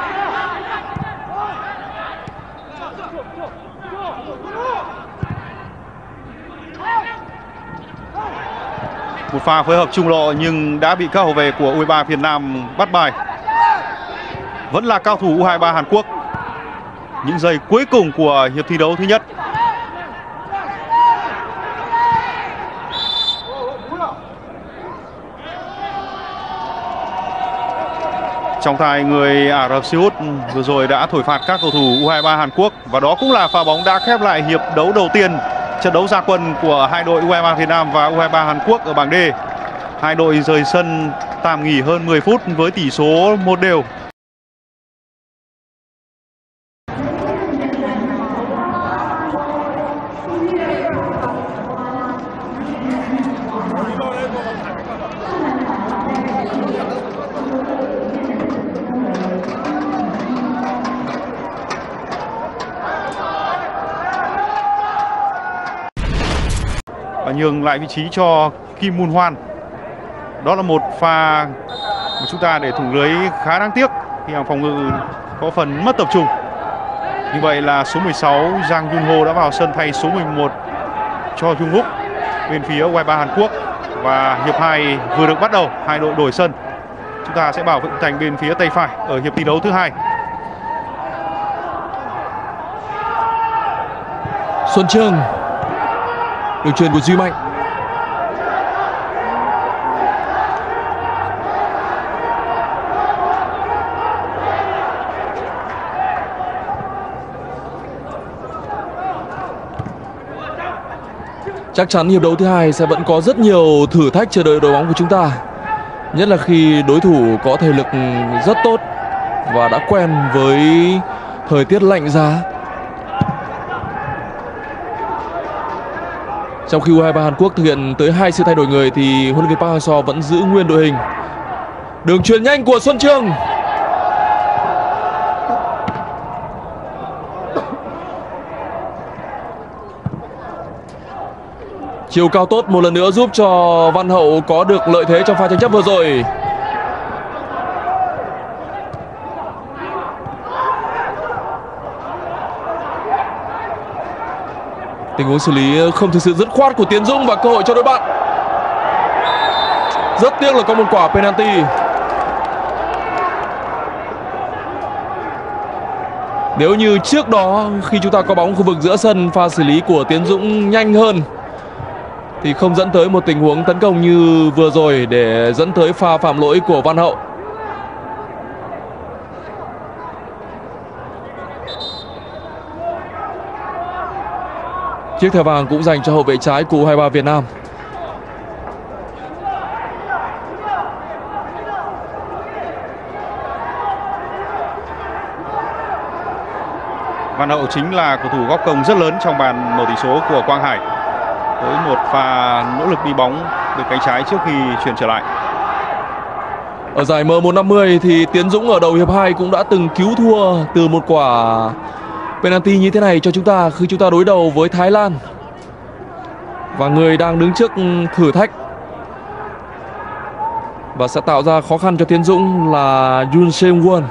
một pha phối hợp trung lộ nhưng đã bị các hậu vệ của U23 Việt Nam bắt bài. Vẫn là cao thủ U23 Hàn Quốc. Những giây cuối cùng của hiệp thi đấu thứ nhất. Trọng tài người Ả Rập Xê Út vừa rồi đã thổi phạt các cầu thủ U23 Hàn Quốc và đó cũng là pha bóng đã khép lại hiệp đấu đầu tiên trận đấu ra quân của hai đội U23 Việt Nam và U23 Hàn Quốc ở bảng D. Hai đội rời sân tạm nghỉ hơn 10 phút với tỷ số 1-1. Và nhường lại vị trí cho Kim Mun Hoan. Đó là một pha mà chúng ta để thủng lưới khá đáng tiếc khi hàng phòng ngự có phần mất tập trung. Như vậy là số 16 Jang Yun Ho đã vào sân thay số 11 cho Jung Wook bên phía U23 Hàn Quốc. Và hiệp 2 vừa được bắt đầu, hai đội đổi sân. Chúng ta sẽ bảo vệ thành bên phía tay phải ở hiệp thi đấu thứ hai. Xuân Trường, đường chuyền của Duy Mạnh. Chắc chắn hiệp đấu thứ hai sẽ vẫn có rất nhiều thử thách chờ đợi đội bóng của chúng ta. Nhất là khi đối thủ có thể lực rất tốt và đã quen với thời tiết lạnh giá. Trong khi U23 Hàn Quốc thực hiện tới 2 sự thay đổi người thì huấn luyện viên Park Hang-seo vẫn giữ nguyên đội hình. Đường chuyền nhanh của Xuân Trường. Chiều cao tốt một lần nữa giúp cho Văn Hậu có được lợi thế trong pha tranh chấp vừa rồi. Tình huống xử lý không thực sự dứt khoát của Tiến Dũng và cơ hội cho đội bạn. Rất tiếc là có một quả penalty. Nếu như trước đó khi chúng ta có bóng khu vực giữa sân, pha xử lý của Tiến Dũng nhanh hơn thì không dẫn tới một tình huống tấn công như vừa rồi để dẫn tới pha phạm lỗi của Văn Hậu. Chiếc thẻ vàng cũng dành cho hậu vệ trái của U23 Việt Nam. Văn Hậu chính là cầu thủ góp công rất lớn trong bàn mở tỷ số của Quang Hải, với một pha nỗ lực đi bóng từ cánh trái trước khi chuyển trở lại. Ở giải M150 thì Tiến Dũng ở đầu hiệp 2 cũng đã từng cứu thua từ một quả penalty như thế này cho chúng ta khi chúng ta đối đầu với Thái Lan. Và người đang đứng trước thử thách và sẽ tạo ra khó khăn cho Tiến Dũng là Yoon Seung-won.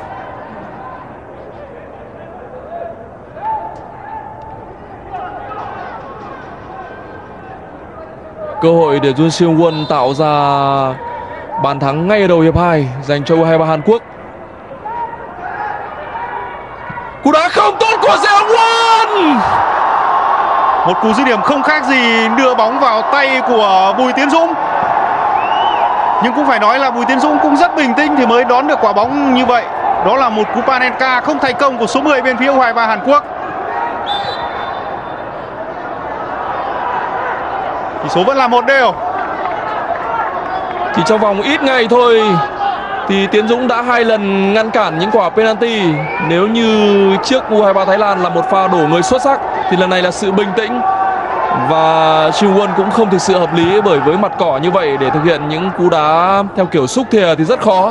Cơ hội để Yoon Seung-won tạo ra bàn thắng ngay ở đầu hiệp 2 dành cho U23 Hàn Quốc. Cú đá không tốt của Jeong Won. Một cú dứt điểm không khác gì đưa bóng vào tay của Bùi Tiến Dũng. Nhưng cũng phải nói là Bùi Tiến Dũng cũng rất bình tĩnh thì mới đón được quả bóng như vậy. Đó là một cú Panenka không thành công của số 10 bên phía U23 Hàn Quốc. Tỷ số vẫn là 1-1. Chỉ trong vòng ít ngày thôi thì Tiến Dũng đã 2 lần ngăn cản những quả penalty. Nếu như trước U23 Thái Lan là một pha đổ người xuất sắc thì lần này là sự bình tĩnh. Và Jeong Won cũng không thực sự hợp lý, bởi với mặt cỏ như vậy để thực hiện những cú đá theo kiểu xúc thìa thì rất khó.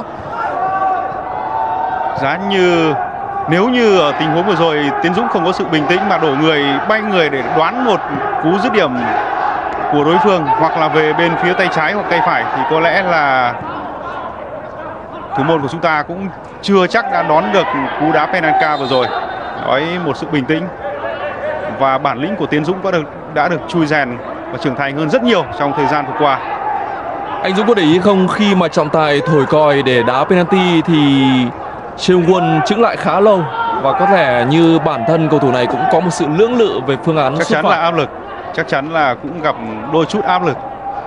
Giá như nếu như ở tình huống vừa rồi Tiến Dũng không có sự bình tĩnh mà đổ người, bay người để đoán một cú dứt điểm của đối phương hoặc là về bên phía tay trái hoặc tay phải thì có lẽ là thủ môn của chúng ta cũng chưa chắc đã đón được cú đá Panenka vừa rồi. Nói một sự bình tĩnh và bản lĩnh của Tiến Dũng đã được chui rèn và trưởng thành hơn rất nhiều trong thời gian vừa qua. Anh Dũng có để ý không, khi mà trọng tài thổi còi để đá penalty thì Jeong Won chững lại khá lâu, và có thể như bản thân cầu thủ này cũng có một sự lưỡng lự về phương án chắc xuất chắn phạt. là áp lực, chắc chắn là cũng gặp đôi chút áp lực.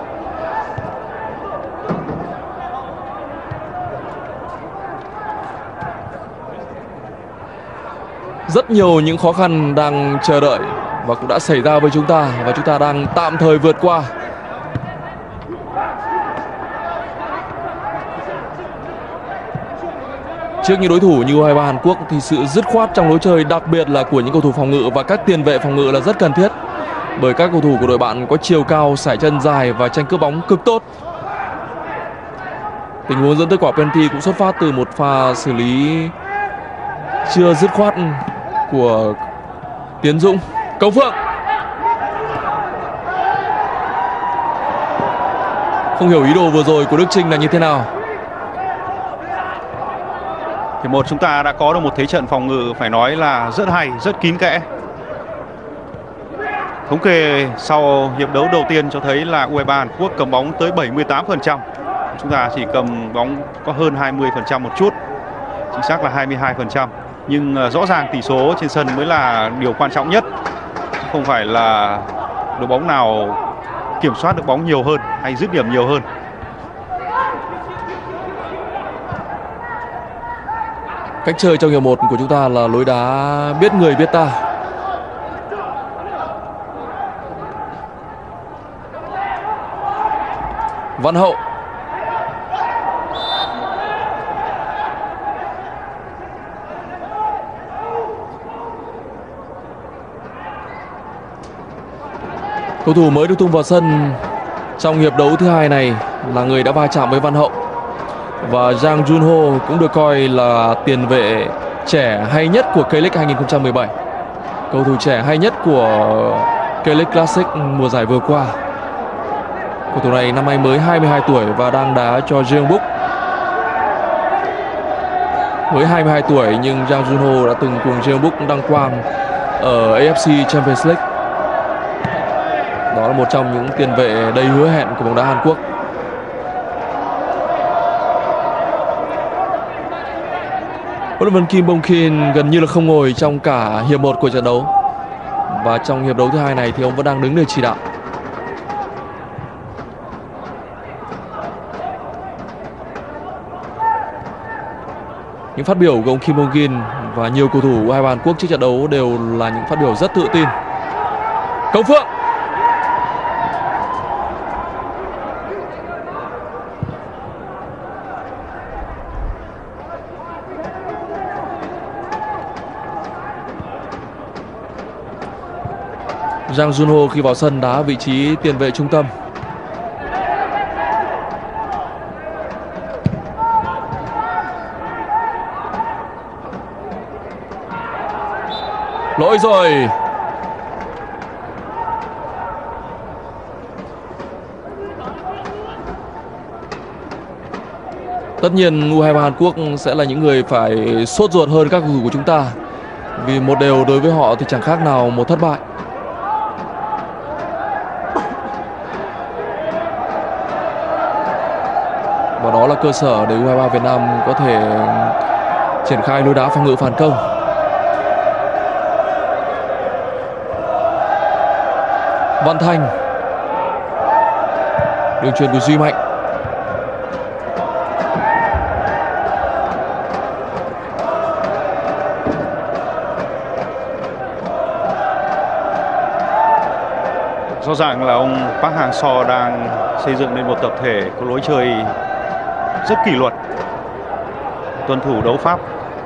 Rất nhiều những khó khăn đang chờ đợi và cũng đã xảy ra với chúng ta, và chúng ta đang tạm thời vượt qua. Trước những đối thủ như U23 Hàn Quốc thì sự dứt khoát trong lối chơi, đặc biệt là của những cầu thủ phòng ngự và các tiền vệ phòng ngự là rất cần thiết, bởi các cầu thủ của đội bạn có chiều cao, sải chân dài và tranh cướp bóng cực tốt. Tình huống dẫn tới quả penalty cũng xuất phát từ một pha xử lý chưa dứt khoát của Tiến Dũng. Công Phượng không hiểu ý đồ vừa rồi của Đức Trinh là như thế nào. Thì chúng ta đã có được một thế trận phòng ngự phải nói là rất hay, rất kín kẽ. Thống kê sau hiệp đấu đầu tiên cho thấy là U23 Hàn Quốc cầm bóng tới 78%. Chúng ta chỉ cầm bóng có hơn 20% một chút, chính xác là 22%. Nhưng rõ ràng tỷ số trên sân mới là điều quan trọng nhất, không phải là đội bóng nào kiểm soát được bóng nhiều hơn hay dứt điểm nhiều hơn. Cách chơi trong hiệp 1 của chúng ta là lối đá biết người biết ta. Văn Hậu. Cầu thủ mới được tung vào sân trong hiệp đấu thứ hai này là người đã va chạm với Văn Hậu. Và Jang Junho cũng được coi là tiền vệ trẻ hay nhất của K-League 2017. Cầu thủ trẻ hay nhất của K-League Classic mùa giải vừa qua. Cầu thủ này năm nay mới 22 tuổi và đang đá cho Jeonbuk. Mới 22 tuổi nhưng Jang Junho đã từng cùng Jeonbuk đăng quang ở AFC Champions League. Đó là một trong những tiền vệ đầy hứa hẹn của bóng đá Hàn Quốc. Huấn luyện viên Kim Bong Kin gần như là không ngồi trong cả hiệp 1 của trận đấu, và trong hiệp đấu thứ hai này thì ông vẫn đang đứng để chỉ đạo. Những phát biểu của ông Kim Bong Kin và nhiều cầu thủ U23 Hàn Quốc trước trận đấu đều là những phát biểu rất tự tin. Công Phượng. Jang Junho khi vào sân đá vị trí tiền vệ trung tâm. Lỗi rồi. Tất nhiên U23 Hàn Quốc sẽ là những người phải sốt ruột hơn các cầu thủ của chúng ta, vì 1-1 đối với họ thì chẳng khác nào một thất bại. Và đó là cơ sở để U23 Việt Nam có thể triển khai lối đá phòng ngự phản công. Văn Thanh. Đường chuyền của Duy Mạnh. Rõ ràng là ông Park Hang-seo đang xây dựng nên một tập thể có lối chơi rất kỷ luật, tuân thủ đấu pháp.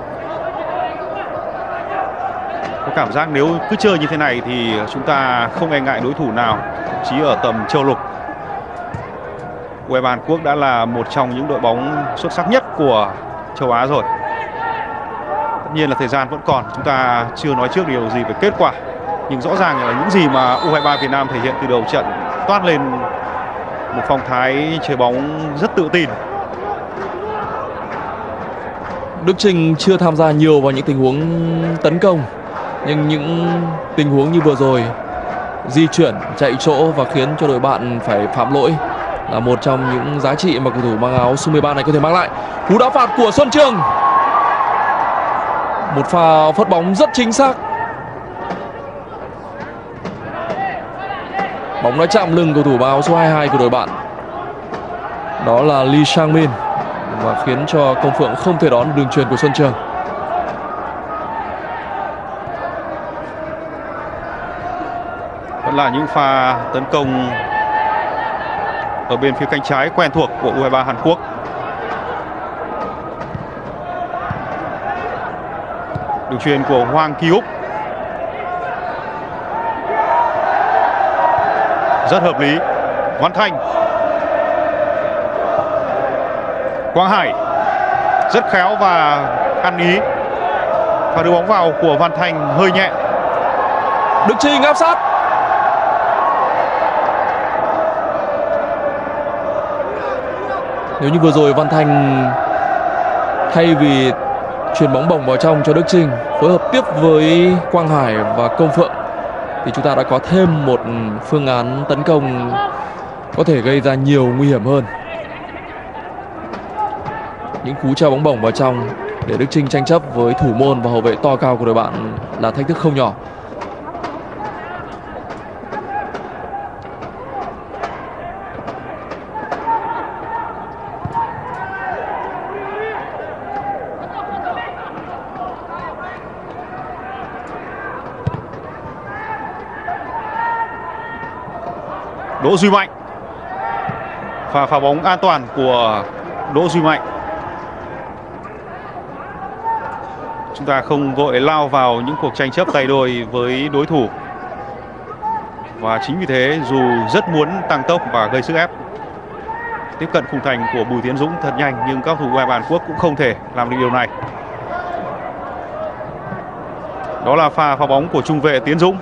Có cảm giác nếu cứ chơi như thế này thì chúng ta không e ngại đối thủ nào, thậm chí ở tầm châu lục. U23 Hàn Quốc đã là một trong những đội bóng xuất sắc nhất của châu Á rồi. Tất nhiên là thời gian vẫn còn, chúng ta chưa nói trước điều gì về kết quả. Nhưng rõ ràng là những gì mà U23 Việt Nam thể hiện từ đầu trận toát lên một phong thái chơi bóng rất tự tin. Đức Trinh chưa tham gia nhiều vào những tình huống tấn công, nhưng những tình huống như vừa rồi, di chuyển, chạy chỗ và khiến cho đội bạn phải phạm lỗi là một trong những giá trị mà cầu thủ mang áo số 13 này có thể mang lại. Cú đá phạt của Xuân Trường. Một pha phất bóng rất chính xác. Bóng đã chạm lưng cầu thủ mang áo số 22 của đội bạn. Đó là Lee Sang-min, và khiến cho Công Phượng không thể đón đường chuyền của Xuân Trường. Vẫn là những pha tấn công ở bên phía cánh trái quen thuộc của U23 Hàn Quốc. Đường chuyền của Hwang Ki-uk rất hợp lý. Văn Thanh, Quang Hải rất khéo và ăn ý, và đưa bóng vào của Văn Thanh hơi nhẹ. Đức Trinh áp sát. Nếu như vừa rồi Văn Thanh thay vì chuyền bóng bổng vào trong cho Đức Trinh, phối hợp tiếp với Quang Hải và Công Phượng, thì chúng ta đã có thêm một phương án tấn công có thể gây ra nhiều nguy hiểm hơn. Những cú trao bóng bổng vào trong để Đức Trinh tranh chấp với thủ môn và hậu vệ to cao của đội bạn là thách thức không nhỏ. Đỗ Duy Mạnh, pha phá bóng an toàn của Đỗ Duy Mạnh. Chúng ta không vội lao vào những cuộc tranh chấp tay đôi với đối thủ, và chính vì thế dù rất muốn tăng tốc và gây sức ép tiếp cận khung thành của Bùi Tiến Dũng thật nhanh, nhưng các cầu thủ U23 Hàn Quốc cũng không thể làm được điều này. Đó là pha phá bóng của trung vệ Tiến Dũng.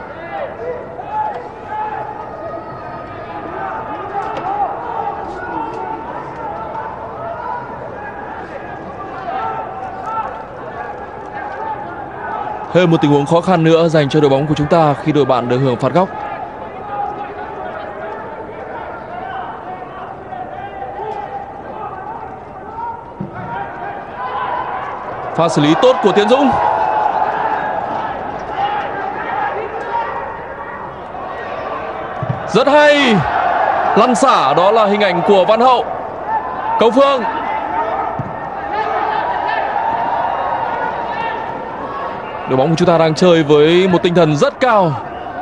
Thêm một tình huống khó khăn nữa dành cho đội bóng của chúng ta khi đội bạn được hưởng phạt góc. Pha xử lý tốt của Tiến Dũng. Rất hay. Lăn xả, đó là hình ảnh của Văn Hậu. Công Phượng. Đội bóng của chúng ta đang chơi với một tinh thần rất cao.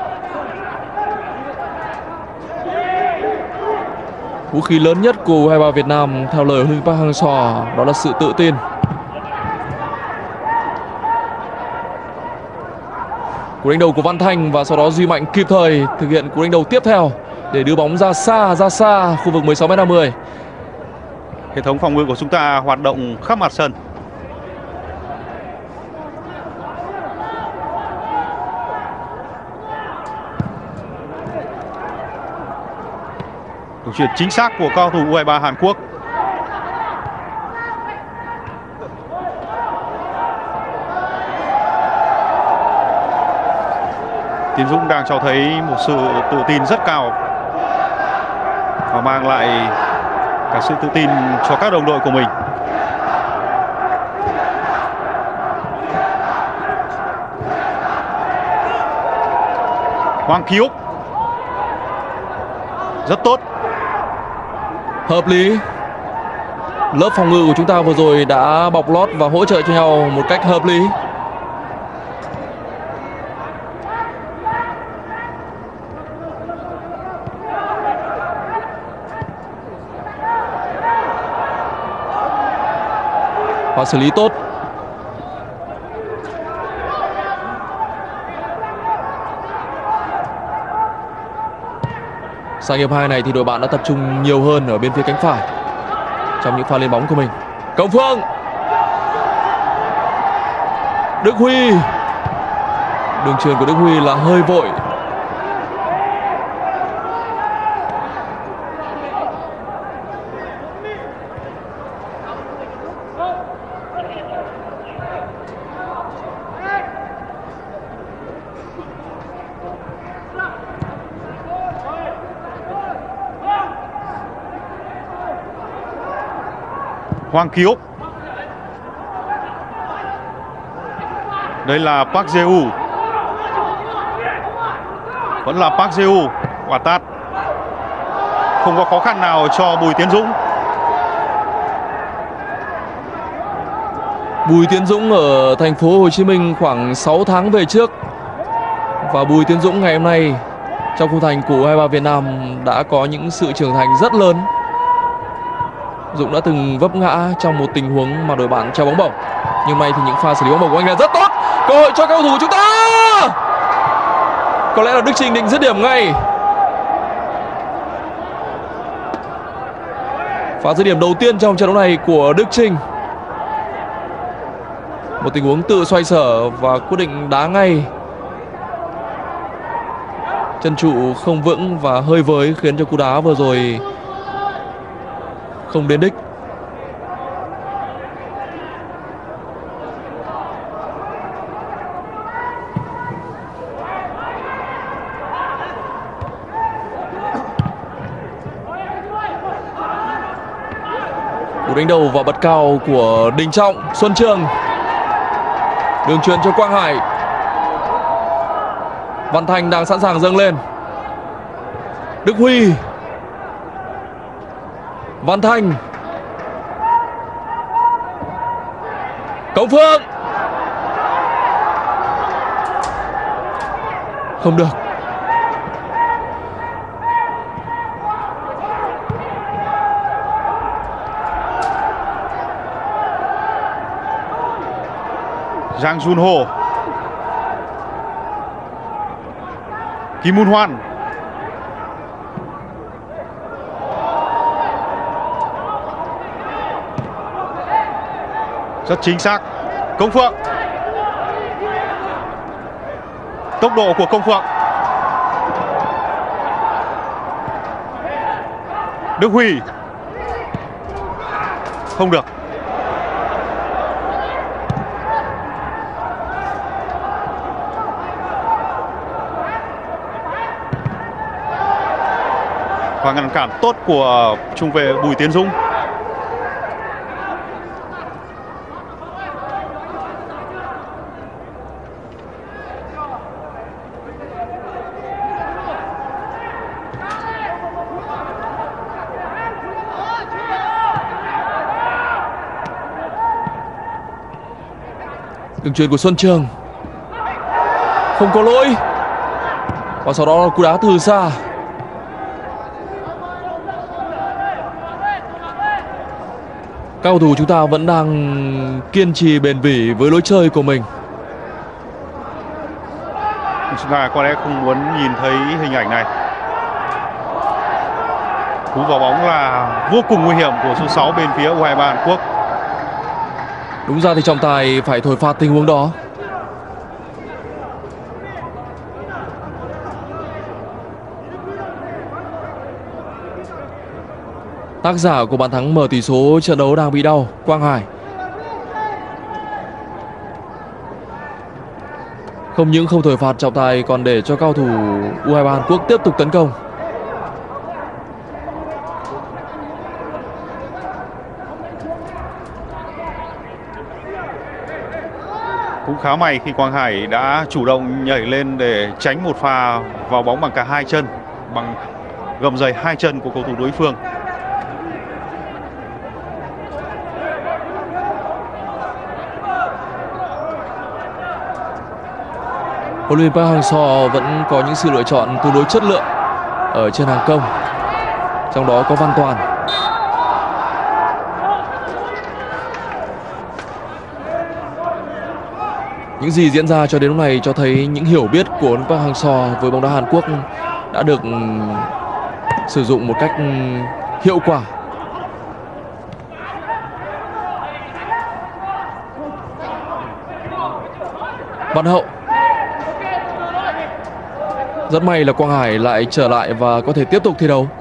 Vũ khí lớn nhất của U23 Việt Nam theo lời huấn luyện viên Park Hang-seo đó là sự tự tin. Cú đánh đầu của Văn Thanh, và sau đó Duy Mạnh kịp thời thực hiện cú đánh đầu tiếp theo để đưa bóng ra xa khu vực 16m50. Hệ thống phòng ngự của chúng ta hoạt động khắp mặt sân. Đường chuyền chính xác của cầu thủ U23 Hàn Quốc. Tiến Dũng đang cho thấy một sự tự tin rất cao và mang lại cả sự tự tin cho các đồng đội của mình. Hwang Ki-uk Rất tốt. Hợp lý. Lớp phòng ngự của chúng ta vừa rồi đã bọc lót và hỗ trợ cho nhau một cách hợp lý. Và xử lý tốt. Sang hiệp 2 này thì đội bạn đã tập trung nhiều hơn ở bên phía cánh phải trong những pha lên bóng của mình. Công Phượng, Đức Huy. Đường chuyền của Đức Huy là hơi vội. Hoàng Kiếu. Đây là Park Jae-woo. Vẫn là Park Jae-woo. Quả tát. Không có khó khăn nào cho Bùi Tiến Dũng. Bùi Tiến Dũng ở thành phố Hồ Chí Minh khoảng 6 tháng về trước. Và Bùi Tiến Dũng ngày hôm nay trong khung thành của U23 Việt Nam đã có những sự trưởng thành rất lớn. Dũng đã từng vấp ngã trong một tình huống mà đội bạn treo bóng bổng, nhưng may thì những pha xử lý bóng bổng của anh là rất tốt. Cơ hội cho cầu thủ chúng ta. Có lẽ là Đức Chinh định dứt điểm ngay. Pha dứt điểm đầu tiên trong trận đấu này của Đức Chinh. Một tình huống tự xoay sở và quyết định đá ngay. Chân trụ không vững và hơi với khiến cho cú đá vừa rồi không đến đích. Cú đánh đầu và bật cao của Đình Trọng. Xuân Trường. Đường chuyền cho Quang Hải. Văn Thành đang sẵn sàng dâng lên. Đức Huy. Văn Thành. Công Phượng. Không được. Giang Jun Ho. Kim Moon Hoan. Rất chính xác. Công Phượng. Tốc độ của Công Phượng. Đức Huy. Không được. Và ngăn cản tốt của trung vệ Bùi Tiến Dũng. Đường chuyền của Xuân Trường. Không có lỗi. Và sau đó là cú đá từ xa. Các cầu thủ chúng ta vẫn đang kiên trì bền bỉ với lối chơi của mình. Chúng ta có lẽ không muốn nhìn thấy hình ảnh này. Cú vào bóng là vô cùng nguy hiểm của số 6 bên phía U23 Hàn Quốc. Đúng ra thì trọng tài phải thổi phạt tình huống đó. Tác giả của bàn thắng mở tỷ số trận đấu đang bị đau, Quang Hải. Không những không thổi phạt, trọng tài còn để cho cao thủ U23 Hàn Quốc tiếp tục tấn công. Cũng khá may khi Quang Hải đã chủ động nhảy lên để tránh một pha vào bóng bằng cả hai chân, bằng gầm giày 2 chân của cầu thủ đối phương. Huấn luyện viên Park Hang-seo vẫn có những sự lựa chọn tương đối chất lượng ở trên hàng công, trong đó có Văn Toàn. Những gì diễn ra cho đến lúc này cho thấy những hiểu biết của huấn luyện viên Park Hang-seo với bóng đá Hàn Quốc đã được sử dụng một cách hiệu quả. Văn Hậu. Rất may là Quang Hải lại trở lại và có thể tiếp tục thi đấu.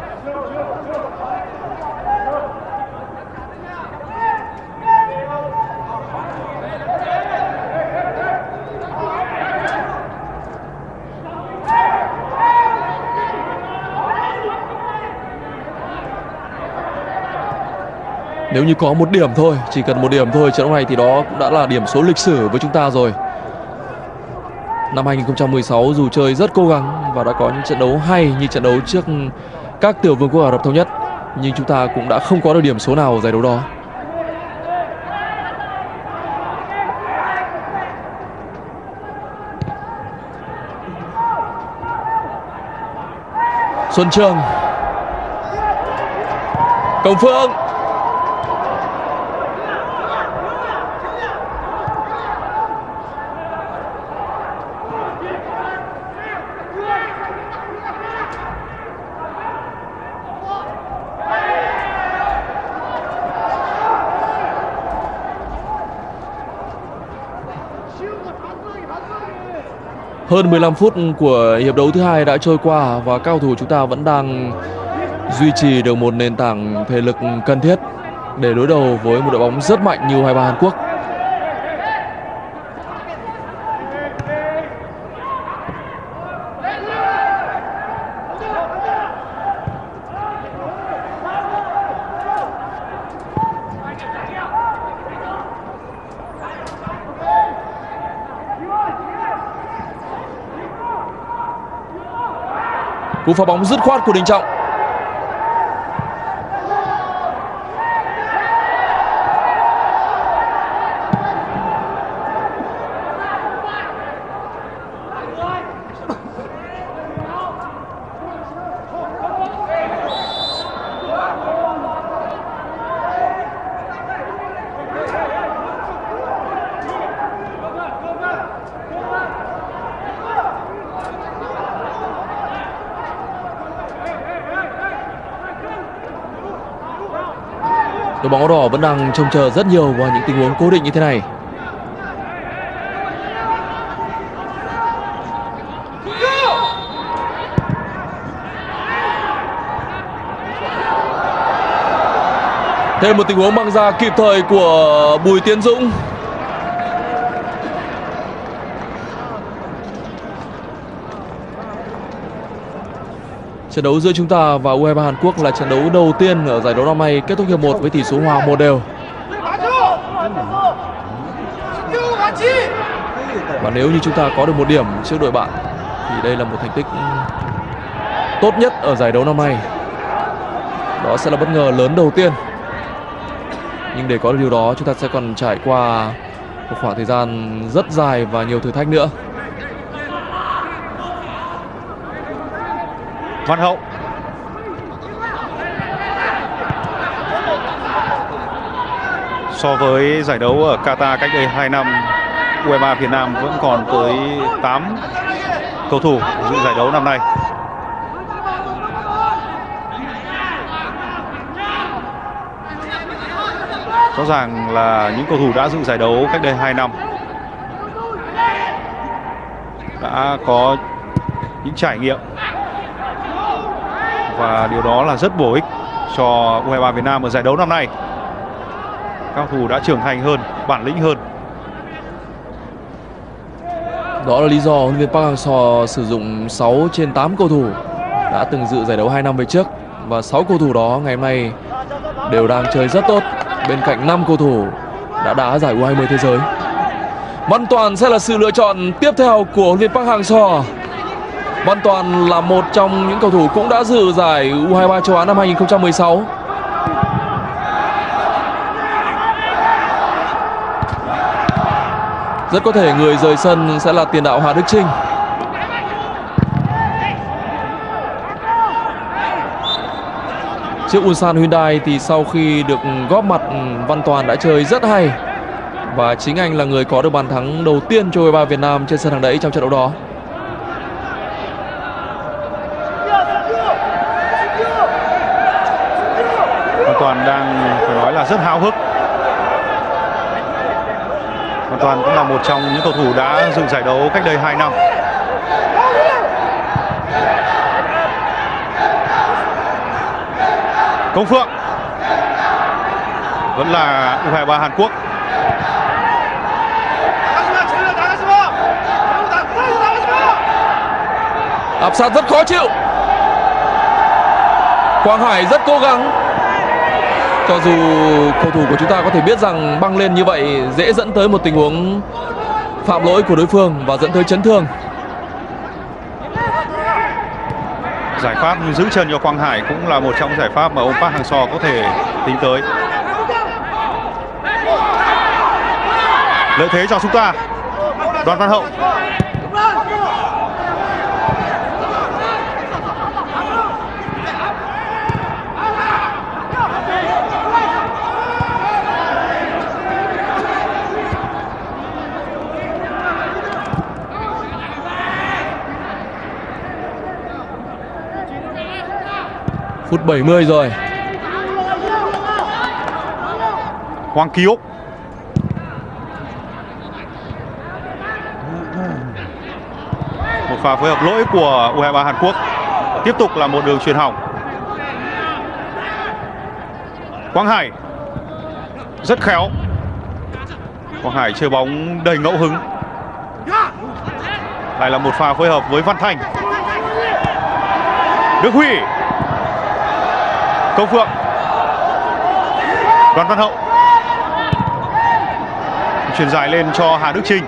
Nếu như có một điểm thôi, chỉ cần một điểm thôi trận đấu này thì đó cũng đã là điểm số lịch sử với chúng ta rồi. Năm 2016 dù chơi rất cố gắng và đã có những trận đấu hay như trận đấu trước các tiểu vương quốc Ả Rập Thống Nhất, nhưng chúng ta cũng đã không có được điểm số nào ở giải đấu đó. Xuân Trường, Công Phượng, hơn 15 phút của hiệp đấu thứ hai đã trôi qua và các cầu thủ chúng ta vẫn đang duy trì được một nền tảng thể lực cần thiết để đối đầu với một đội bóng rất mạnh như U23 Hàn Quốc. Cú phá bóng dứt khoát của Đình Trọng. Đội bóng áo đỏ vẫn đang trông chờ rất nhiều vào những tình huống cố định như thế này. Thêm một tình huống băng ra kịp thời của Bùi Tiến Dũng. Trận đấu giữa chúng ta và U23 Hàn Quốc là trận đấu đầu tiên ở giải đấu năm nay kết thúc hiệp 1 với tỷ số hòa 1-1. Và nếu như chúng ta có được một điểm trước đội bạn thì đây là một thành tích tốt nhất ở giải đấu năm nay. Đó sẽ là bất ngờ lớn đầu tiên. Nhưng để có được điều đó chúng ta sẽ còn trải qua một khoảng thời gian rất dài và nhiều thử thách nữa. Văn Hậu. So với giải đấu ở Qatar cách đây 2 năm, U23 Việt Nam vẫn còn tới 8 cầu thủ dự giải đấu năm nay. Rõ ràng là những cầu thủ đã dự giải đấu cách đây 2 năm đã có những trải nghiệm và điều đó là rất bổ ích cho U23 Việt Nam ở giải đấu năm nay. Các cầu thủ đã trưởng thành hơn, bản lĩnh hơn. Đó là lý do huấn luyện viên Park Hang-seo sử dụng 6 trên 8 cầu thủ đã từng dự giải đấu 2 năm về trước. Và 6 cầu thủ đó ngày hôm nay đều đang chơi rất tốt bên cạnh 5 cầu thủ đã đá giải U20 thế giới. Văn Toàn sẽ là sự lựa chọn tiếp theo của huấn luyện viên Park Hang-seo. Văn Toàn là một trong những cầu thủ cũng đã dự giải U23 châu Á năm 2016. Rất có thể người rời sân sẽ là tiền đạo Hà Đức Chinh. Trước Ulsan Hyundai thì sau khi được góp mặt, Văn Toàn đã chơi rất hay. Và chính anh là người có được bàn thắng đầu tiên cho U23 Việt Nam trên sân hàng đẫy trong trận đấu đó. Văn Toàn đang phải nói là rất háo hức. Văn Toàn cũng là một trong những cầu thủ đã dự giải đấu cách đây 2 năm. Công Phượng vẫn là U23 Hàn Quốc. Áp sát rất khó chịu. Quang Hải rất cố gắng. Cho dù cầu thủ của chúng ta có thể biết rằng băng lên như vậy dễ dẫn tới một tình huống phạm lỗi của đối phương và dẫn tới chấn thương. Giải pháp giữ chân cho Quang Hải cũng là một trong giải pháp mà ông Park Hang-seo có thể tính tới. Lợi thế cho chúng ta. Đoàn Văn Hậu. Phút 70 rồi. Hoàng Kỳ Úc. Một pha phối hợp lỗi của U23 Hàn Quốc. Tiếp tục là một đường chuyền hỏng. Quang Hải rất khéo. Quang Hải chơi bóng đầy ngẫu hứng. Lại là một pha phối hợp với Văn Thành. Đức Huy. Công Phượng. Đoàn Văn Hậu. Chuyền dài lên cho Hà Đức Chinh.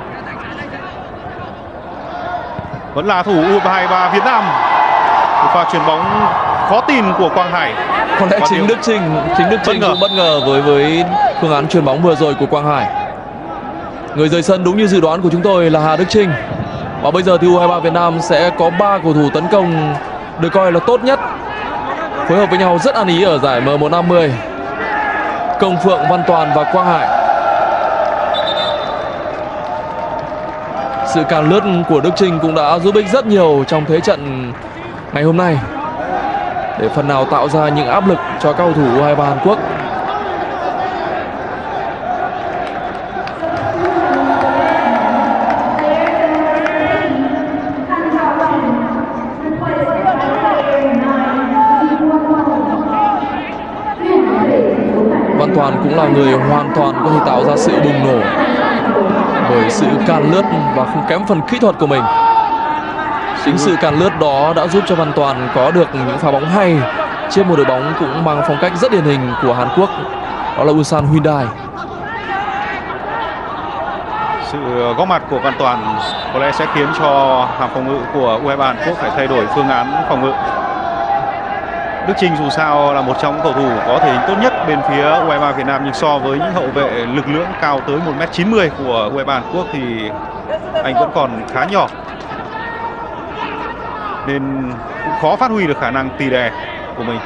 Vẫn là thủ U23 Việt Nam. Một pha chuyền bóng khó tin của Quang Hải. Có lẽ chính Đức Chinh cũng bất ngờ với phương án chuyền bóng vừa rồi của Quang Hải. Người rời sân đúng như dự đoán của chúng tôi là Hà Đức Chinh. Và bây giờ thì U23 Việt Nam sẽ có 3 cầu thủ tấn công được coi là tốt nhất, phối hợp với nhau rất ăn ý ở giải M150. Công Phượng, Văn Toàn và Quang Hải. Sự càn lướt của Đức Chinh cũng đã giúp ích rất nhiều trong thế trận ngày hôm nay, để phần nào tạo ra những áp lực cho các cầu thủ U23 Hàn Quốc. Văn Toàn cũng là người hoàn toàn có thể tạo ra sự bùng nổ bởi sự càn lướt và không kém phần kỹ thuật của mình. Chính sự càn lướt đó đã giúp cho Văn Toàn có được những pha bóng hay trên một đội bóng cũng mang phong cách rất điển hình của Hàn Quốc, đó là Ulsan Hyundai. Sự góp mặt của Văn Toàn có lẽ sẽ khiến cho hàng phòng ngự của U23 Hàn Quốc phải thay đổi phương án phòng ngự. Đức Chinh dù sao là một trong những cầu thủ có thể hình tốt nhất bên phía U23 Việt Nam, nhưng so với những hậu vệ lực lưỡng cao tới 1m90 của U23 Hàn Quốc thì anh vẫn còn khá nhỏ, nên cũng khó phát huy được khả năng tì đè của mình.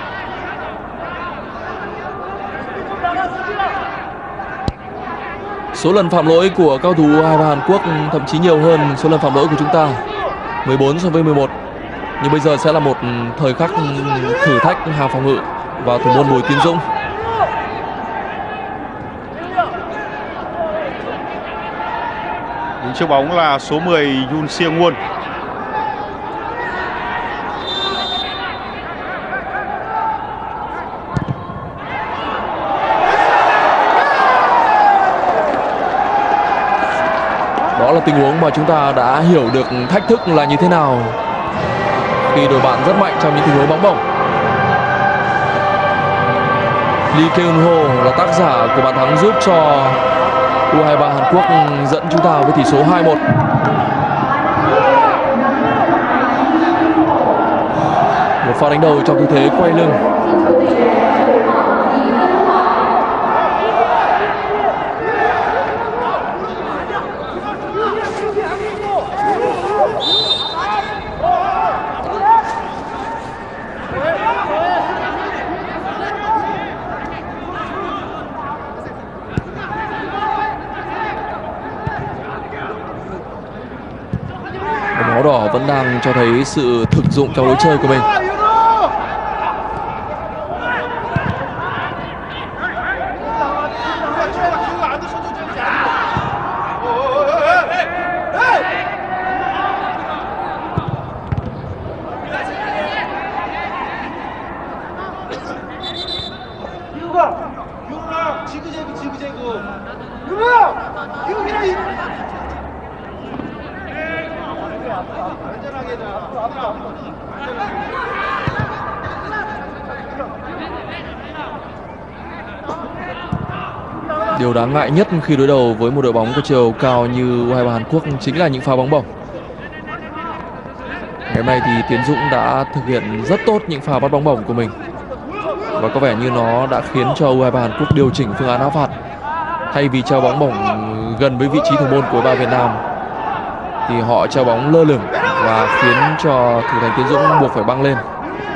Số lần phạm lỗi của các cầu thủ U23 Hàn Quốc thậm chí nhiều hơn số lần phạm lỗi của chúng ta, 14 so với 11. Nhưng bây giờ sẽ là một thời khắc thử thách hàng phòng ngự và thủ môn Bùi Tiến Dũng. Đứng trước bóng là số 10 Yoon Siêng Won. Đó là tình huống mà chúng ta đã hiểu được thách thức là như thế nào khi đội bạn rất mạnh trong những tình huống bóng bổng. Lee Keun-ho là tác giả của bàn thắng giúp cho U23 Hàn Quốc dẫn chúng ta với tỷ số 2-1. pha đánh đầu trong tư thế quay lưng. Áo đỏ vẫn đang cho thấy sự thực dụng trong lối chơi của mình. Điều đáng ngại nhất khi đối đầu với một đội bóng có chiều cao như U23 Hàn Quốc chính là những pha bóng bổng. Ngày hôm nay thì Tiến Dũng đã thực hiện rất tốt những pha bắt bóng bổng của mình, và có vẻ như nó đã khiến cho U23 Hàn Quốc điều chỉnh phương án áp phạt. Thay vì treo bóng bổng gần với vị trí thủ môn của U23 Việt Nam thì họ treo bóng lơ lửng và khiến cho thủ thành Tiến Dũng buộc phải băng lên.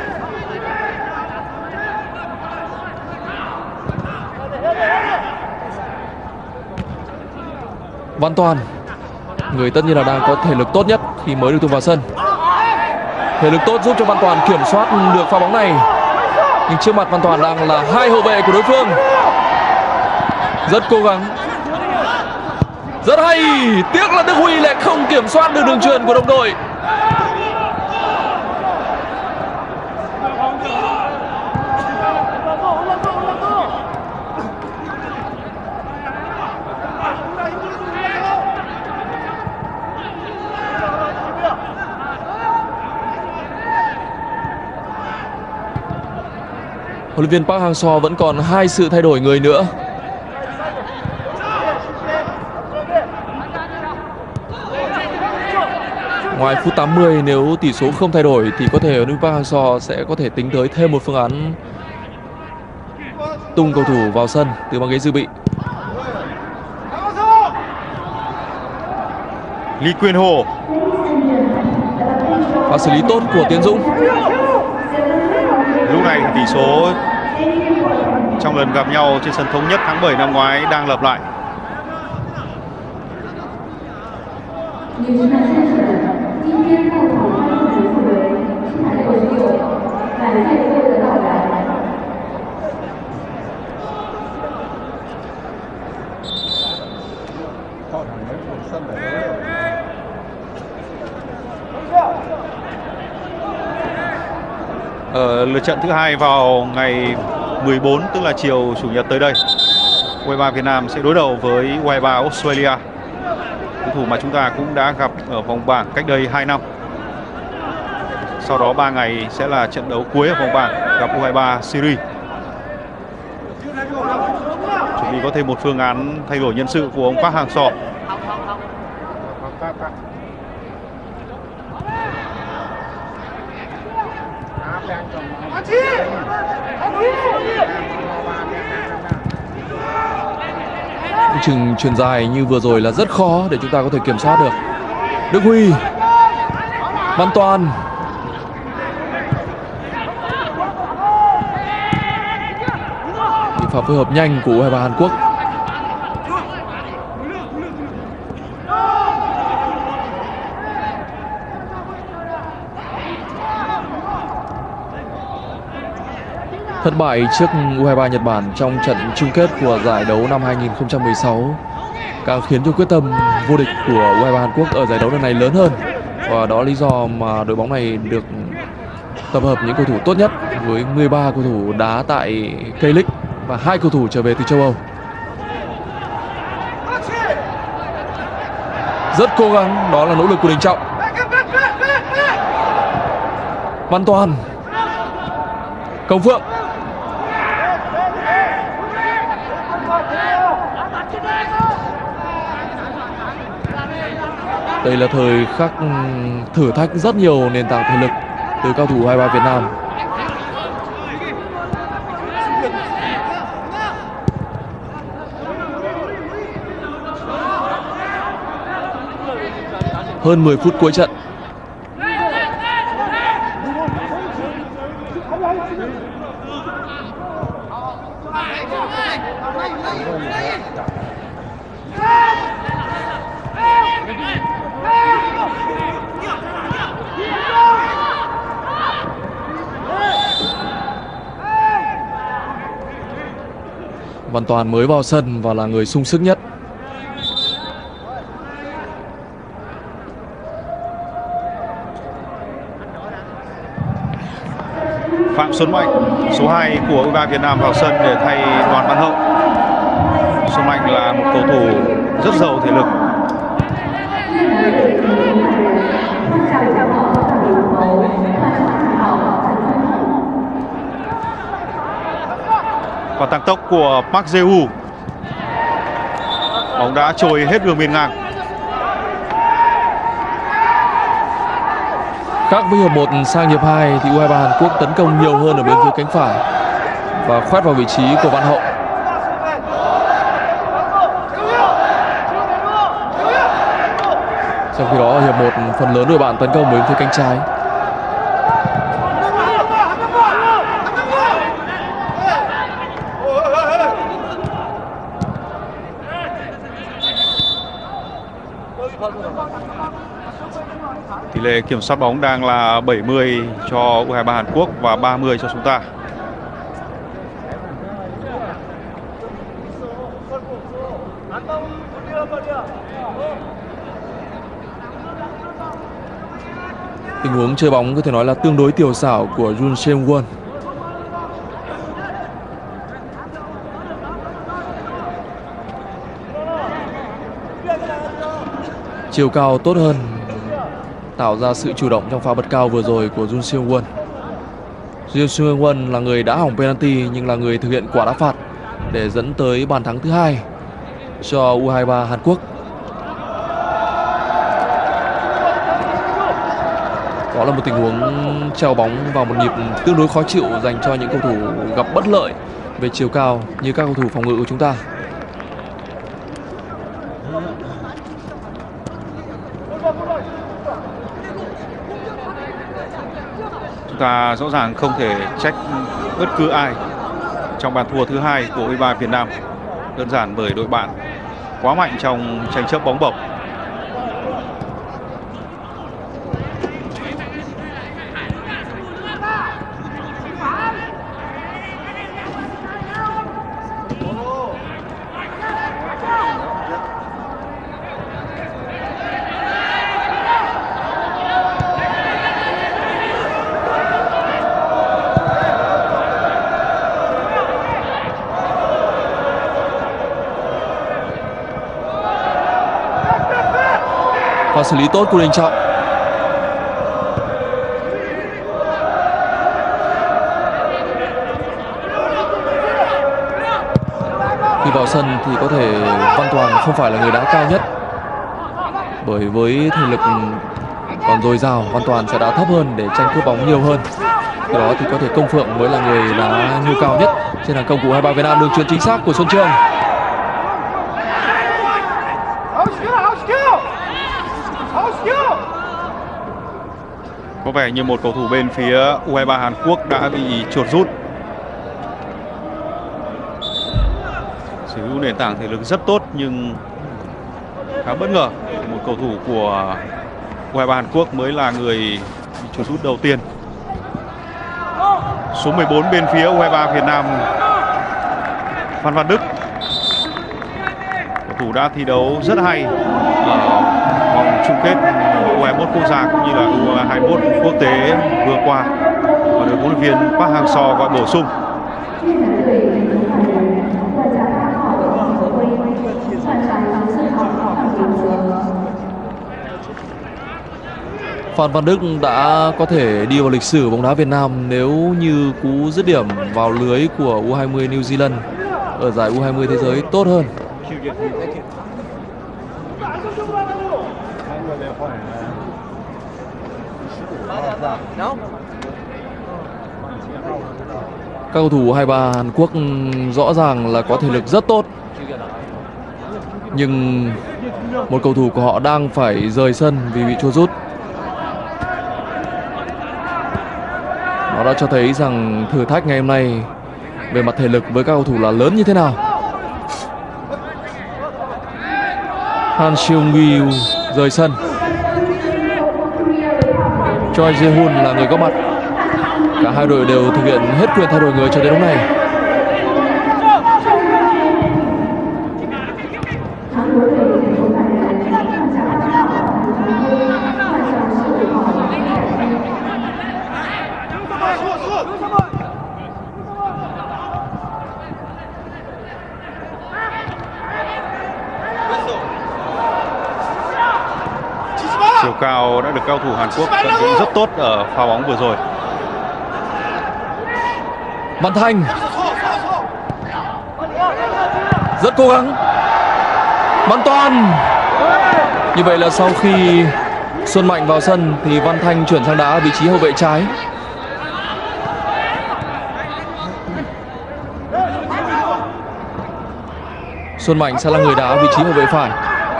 Văn Toàn, người tất nhiên là đang có thể lực tốt nhất khi mới được tung vào sân. Thể lực tốt giúp cho Văn Toàn kiểm soát được pha bóng này, nhưng trước mặt Văn Toàn đang là hai hậu vệ của đối phương. Rất cố gắng, rất hay. Tiếc là Đức Huy lại không kiểm soát được đường chuyền của đồng đội. Huấn luyện viên Park Hang-seo vẫn còn hai sự thay đổi người nữa. Ngoài phút 80, nếu tỷ số không thay đổi thì có thể huấn luyện viên Park Hang-seo sẽ có thể tính tới thêm một phương án tung cầu thủ vào sân từ băng ghế dự bị. Lý Quyền Hồ. Và xử lý tốt của Tiến Dũng. Lúc này tỷ số trong lần gặp nhau trên sân Thống Nhất tháng 7 năm ngoái đang lặp lại. Ở lượt trận thứ hai vào ngày 14, tức là chiều chủ nhật tới đây, U23 Việt Nam sẽ đối đầu với U23 Australia, đối thủ mà chúng ta cũng đã gặp ở vòng bảng cách đây 2 năm. Sau đó 3 ngày sẽ là trận đấu cuối ở vòng bảng gặp U23 Syria. Chuẩn bị có thêm một phương án thay đổi nhân sự của ông Park Hang-seo. Chừng chuyền dài như vừa rồi là rất khó để chúng ta có thể kiểm soát được. Đức Huy, Văn Toàn, pha phối hợp nhanh của U23 Hàn Quốc. Thất bại trước U23 Nhật Bản trong trận chung kết của giải đấu năm 2016 càng khiến cho quyết tâm vô địch của U23 Hàn Quốc ở giải đấu lần này lớn hơn. Và đó là lý do mà đội bóng này được tập hợp những cầu thủ tốt nhất, với 13 cầu thủ đá tại K-League và 2 cầu thủ trở về từ châu Âu. Rất cố gắng, đó là nỗ lực của Đình Trọng. Văn Toàn, Công Phượng. Đây là thời khắc thử thách rất nhiều nền tảng thể lực từ cao thủ U23 Việt Nam hơn 10 phút cuối trận. Văn Toàn mới vào sân và là người sung sức nhất. Phạm Xuân Mạnh, số 2 của U23 Việt Nam vào sân để thay Đoàn Văn Hậu. Xuân Mạnh là một cầu thủ rất giàu thể lực. Và tăng tốc của Park Jae-woo. Bóng đã trôi hết đường biên ngang. Khác với hiệp 1 sang hiệp 2 thì U23 Hàn Quốc tấn công nhiều hơn ở bên phía cánh phải và khoét vào vị trí của Văn Hậu. Trong khi đó ở hiệp 1 phần lớn đội bạn tấn công bên phía cánh trái. Tỷ lệ kiểm soát bóng đang là 70 cho U23 Hàn Quốc và 30 cho chúng ta. Tình huống chơi bóng có thể nói là tương đối tiểu xảo của Jun Seung-won. Chiều cao tốt hơn, tạo ra sự chủ động trong pha bật cao vừa rồi của Jun Seung-won. Jun Seung-won là người đã hỏng penalty nhưng là người thực hiện quả đá phạt để dẫn tới bàn thắng thứ 2 cho U23 Hàn Quốc. Đó là một tình huống treo bóng vào một nhịp tương đối khó chịu dành cho những cầu thủ gặp bất lợi về chiều cao như các cầu thủ phòng ngự của chúng ta. Chúng ta rõ ràng không thể trách bất cứ ai trong bàn thua thứ 2 của U23 Việt Nam, đơn giản bởi đội bạn quá mạnh trong tranh chấp bóng bổng. Và xử lý tốt của Đình Trọng. Khi vào sân thì có thể Văn Toàn không phải là người đá cao nhất, bởi với thể lực còn dồi dào, Văn Toàn sẽ đá thấp hơn để tranh cướp bóng nhiều hơn. Từ đó thì có thể Công Phượng mới là người đá nhu cao nhất trên hàng công của U23 Việt Nam. Đường chuyền chính xác của Xuân Trường. Có vẻ như một cầu thủ bên phía U23 Hàn Quốc đã bị chuột rút. Sở hữu nền tảng thể lực rất tốt nhưng khá bất ngờ, một cầu thủ của U23 Hàn Quốc mới là người bị chuột rút đầu tiên. Số 14 bên phía U23 Việt Nam, Phan Văn Đức. Cầu thủ đã thi đấu rất hay ở vòng chung kết U21 quốc gia cũng như là U21 quốc tế vừa qua, và được huấn luyện viên Park Hang-seo gọi bổ sung. Phan Văn Đức đã có thể đi vào lịch sử bóng đá Việt Nam nếu như cú dứt điểm vào lưới của U20 New Zealand ở giải U20 thế giới tốt hơn. Các cầu thủ U23 Hàn Quốc rõ ràng là có thể lực rất tốt, nhưng Một cầu thủ của họ đang phải rời sân vì bị chua rút. Nó đã cho thấy rằng thử thách ngày hôm nay về mặt thể lực với các cầu thủ là lớn như thế nào. Han Seung-gu rời sân. Choi Jae-hun là người góp mặt. Cả hai đội đều thực hiện hết quyền thay đổi người cho đến lúc này. Chiều cao đã được cao thủ Hàn Quốc tận dụng rất tốt ở pha bóng vừa rồi. Văn Thanh rất cố gắng. Văn Toàn. Như vậy là sau khi Xuân Mạnh vào sân thì Văn Thanh chuyển sang đá vị trí hậu vệ trái. Xuân Mạnh sẽ là người đá vị trí hậu vệ phải.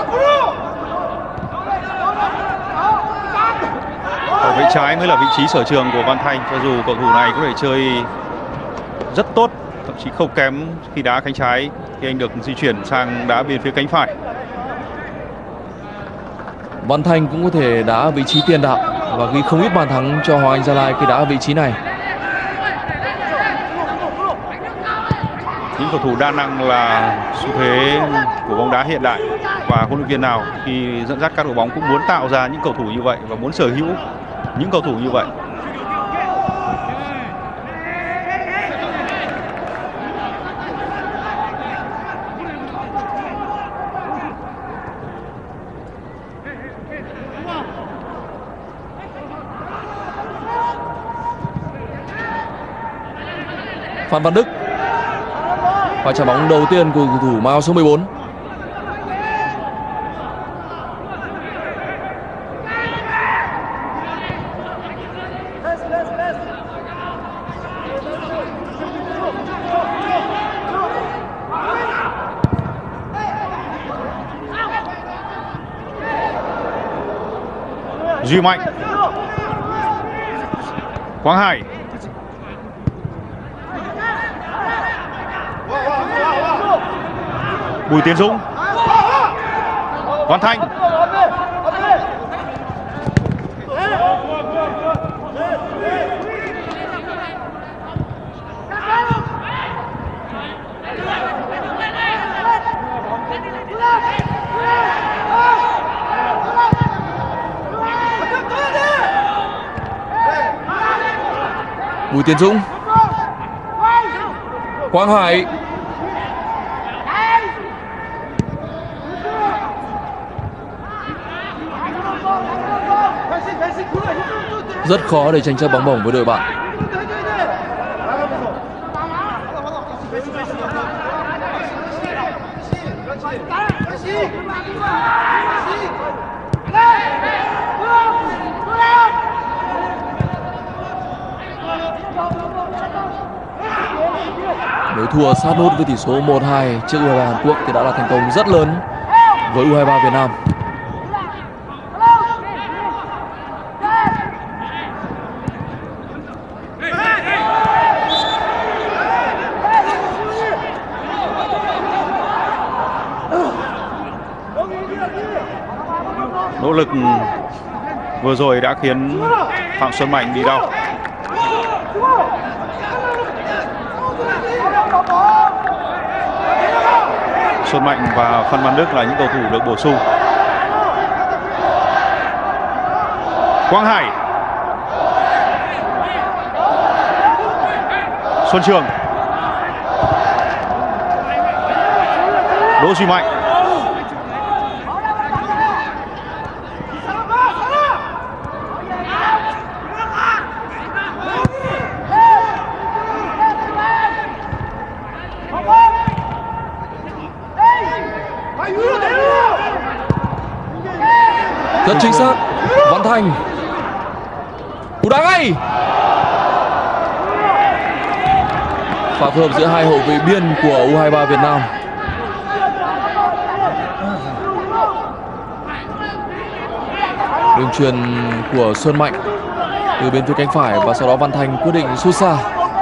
Hậu vệ trái mới là vị trí sở trường của Văn Thanh, cho dù cầu thủ này có thể chơi rất tốt, thậm chí không kém khi đá cánh trái, khi anh được di chuyển sang đá bên phía cánh phải. Văn Thanh cũng có thể đá vị trí tiền đạo và ghi không ít bàn thắng cho Hoàng Anh Gia Lai khi đá ở vị trí này. Những cầu thủ đa năng là xu thế của bóng đá hiện đại, và huấn luyện viên nào khi dẫn dắt các đội bóng cũng muốn tạo ra những cầu thủ như vậy và muốn sở hữu những cầu thủ như vậy. Phan Văn Đức. Và trả bóng đầu tiên của cầu thủ mang áo số 14. Duy Mạnh, Quang Hải, Bùi Tiến Dũng, Văn Thanh, Bùi Tiến Dũng, Quang Hải, rất khó để tranh chấp bóng bổng với đội bạn. Nếu thua sát nút với tỷ số 1-2 trước U23 Hàn Quốc thì đã là thành công rất lớn với U23 Việt Nam. Nỗ lực vừa rồi đã khiến Phạm Xuân Mạnh bị đau. Xuân Mạnh và Phan Văn Đức là những cầu thủ được bổ sung. Quang Hải, Xuân Trường, Đỗ Duy Mạnh, rất chính xác. Văn Thanh, cú đá ngay. Pha phối hợp giữa hai hậu vệ biên của U23 Việt Nam. Đường chuyền của Xuân Mạnh từ bên phía cánh phải và sau đó Văn Thành quyết định sút xa.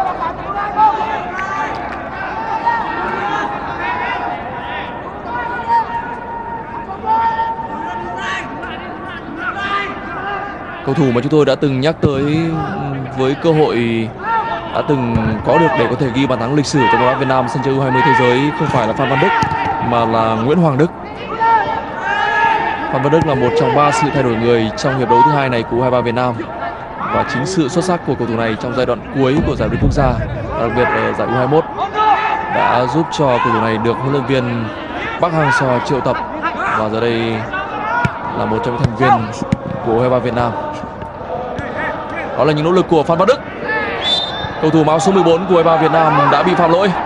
Cầu thủ mà chúng tôi đã từng nhắc tới với cơ hội đã từng có được để có thể ghi bàn thắng lịch sử cho bóng đá Việt Nam sân chơi U20 thế giới không phải là Phan Văn Đức mà là Nguyễn Hoàng Đức. Phan Văn Đức là một trong 3 sự thay đổi người trong hiệp đấu thứ hai này của U23 Việt Nam, và chính sự xuất sắc của cầu thủ này trong giai đoạn cuối của giải vô địch quốc gia, đặc biệt ở giải U21, đã giúp cho cầu thủ này được huấn luyện viên Park Hang-seo triệu tập và giờ đây là một trong những thành viên của U23 Việt Nam. Đó là những nỗ lực của Phan Văn Đức. Cầu thủ áo số 14 của U23 Việt Nam đã bị phạm lỗi.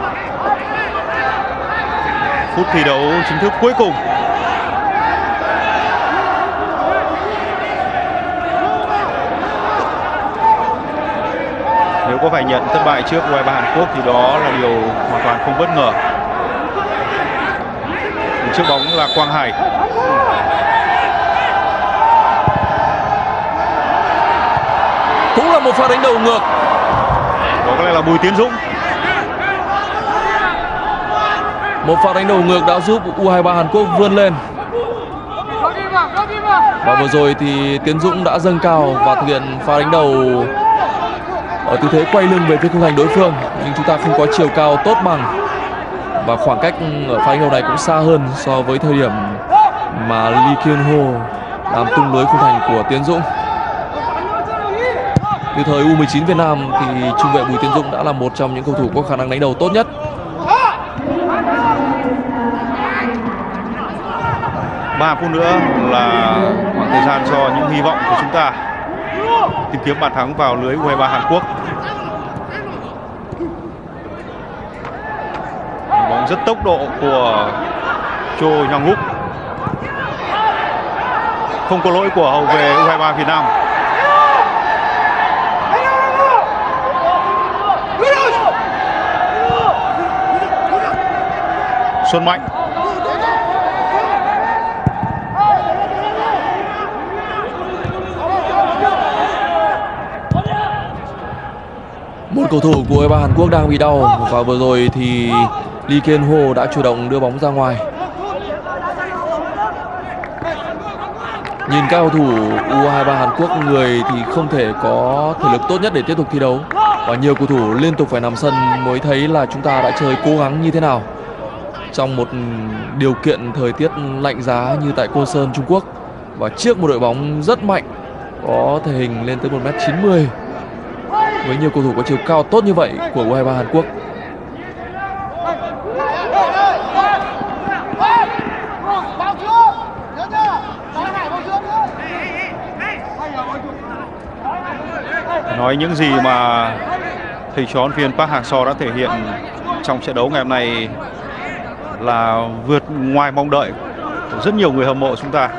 Phút thi đấu chính thức cuối cùng. Nếu có phải nhận thất bại trước U23 Hàn Quốc thì đó là điều hoàn toàn không bất ngờ. Trước bóng là Quang Hải. Cũng là một pha đánh đầu ngược. Đó có lẽ là Bùi Tiến Dũng. Một pha đánh đầu ngược đã giúp U23 Hàn Quốc vươn lên. Và vừa rồi thì Tiến Dũng đã dâng cao và thực hiện pha đánh đầu ở tư thế quay lưng về phía khung thành đối phương, nhưng chúng ta không có chiều cao tốt bằng và khoảng cách ở pha đánh đầu này cũng xa hơn so với thời điểm mà Lee Kyung-ho làm tung lưới khung thành của Tiến Dũng. Từ thời U19 Việt Nam thì trung vệ Bùi Tiến Dũng đã là một trong những cầu thủ có khả năng đánh đầu tốt nhất. Ba phút nữa là khoảng thời gian cho những hy vọng của chúng ta tìm kiếm bàn thắng vào lưới U23 Hàn Quốc. Bóng rất tốc độ của Cho Young-wook. Không có lỗi của hậu vệ U23 Việt Nam. Xuân Mạnh. Một cầu thủ của U23 Hàn Quốc đang bị đau và vừa rồi thì Lee Kyung-ho đã chủ động đưa bóng ra ngoài. Nhìn các cầu thủ U23 Hàn Quốc, người thì không thể có thể lực tốt nhất để tiếp tục thi đấu, và nhiều cầu thủ liên tục phải nằm sân mới thấy là chúng ta đã chơi cố gắng như thế nào trong một điều kiện thời tiết lạnh giá như tại Côn Sơn, Trung Quốc, và trước một đội bóng rất mạnh có thể hình lên tới 1m90 với nhiều cầu thủ có chiều cao tốt như vậy của U23 Hàn Quốc. Nói những gì mà thầy trò huấn luyện viên Park Hang-seo đã thể hiện trong trận đấu ngày hôm nay là vượt ngoài mong đợi của rất nhiều người hâm mộ chúng ta.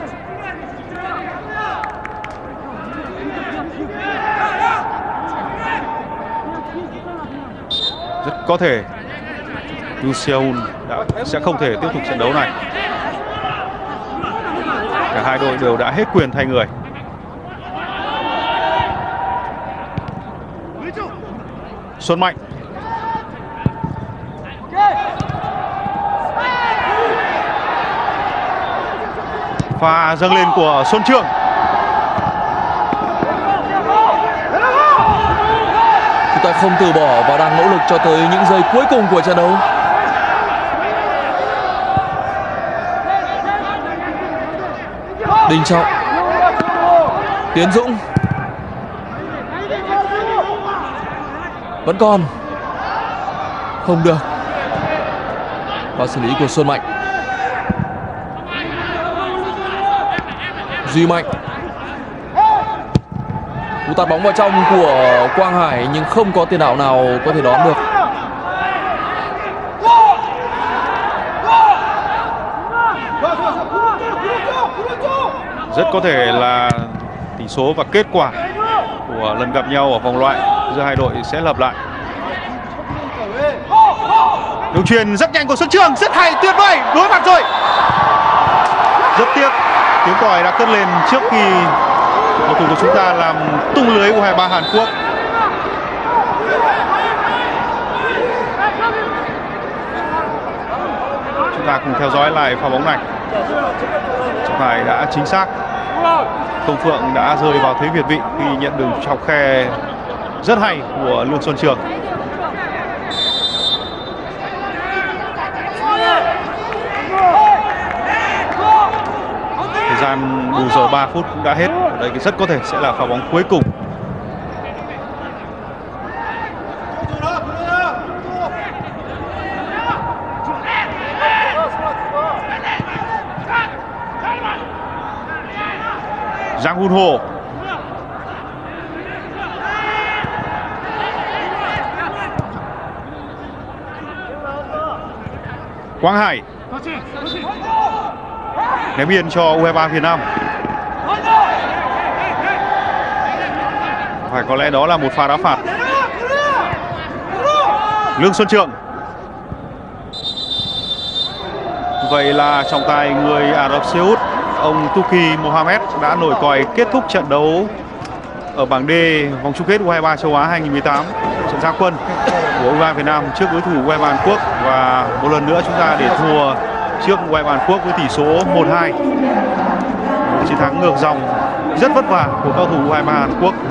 Rất có thể Yu Seol sẽ không thể tiếp tục trận đấu này. Cả hai đội đều đã hết quyền thay người. Xuân Mạnh. Pha dâng lên của Xuân Trường. Chúng ta không từ bỏ và đang nỗ lực cho tới những giây cuối cùng của trận đấu. Đình Trọng, Tiến Dũng, vẫn còn không được, và xử lý của Xuân Mạnh. Duy Mạnh, cú tạt bóng vào trong của Quang Hải nhưng không có tiền đạo nào có thể đón được. Rất có thể là tỷ số và kết quả của lần gặp nhau ở vòng loại giữa hai đội sẽ lặp lại. Đường chuyền rất nhanh của Xuân Trường, rất hay, tuyệt vời, đối mặt rồi. Rất tiếc Tiếng còi đã cất lên trước khi cầu thủ của chúng ta làm tung lưới U23 Hàn Quốc. Chúng ta cùng theo dõi lại pha bóng này. Trọng tài đã chính xác. Công Phượng đã rơi vào thế việt vị khi nhận được chọc khe rất hay của Lương Xuân Trường. Thời gian bù giờ 3 phút cũng đã hết. Ở đây rất có thể sẽ là pha bóng cuối cùng. Giang Hun Ho. Quang Hải. Ném biên cho U23 Việt Nam. Phải có lẽ đó là một pha đá phạt. Lương Xuân Trường. Vậy là trọng tài người Ả Rập Xê Út, ông Tuki Mohamed đã nổi còi kết thúc trận đấu ở bảng D vòng chung kết U23 châu Á 2018, trận ra quân của U23 Việt Nam trước đối thủ U23 Hàn Quốc. Và một lần nữa chúng ta để thua trước U23 Hàn Quốc với tỷ số 1-2. Một chiến thắng ngược dòng rất vất vả của cầu thủ U23 Hàn Quốc.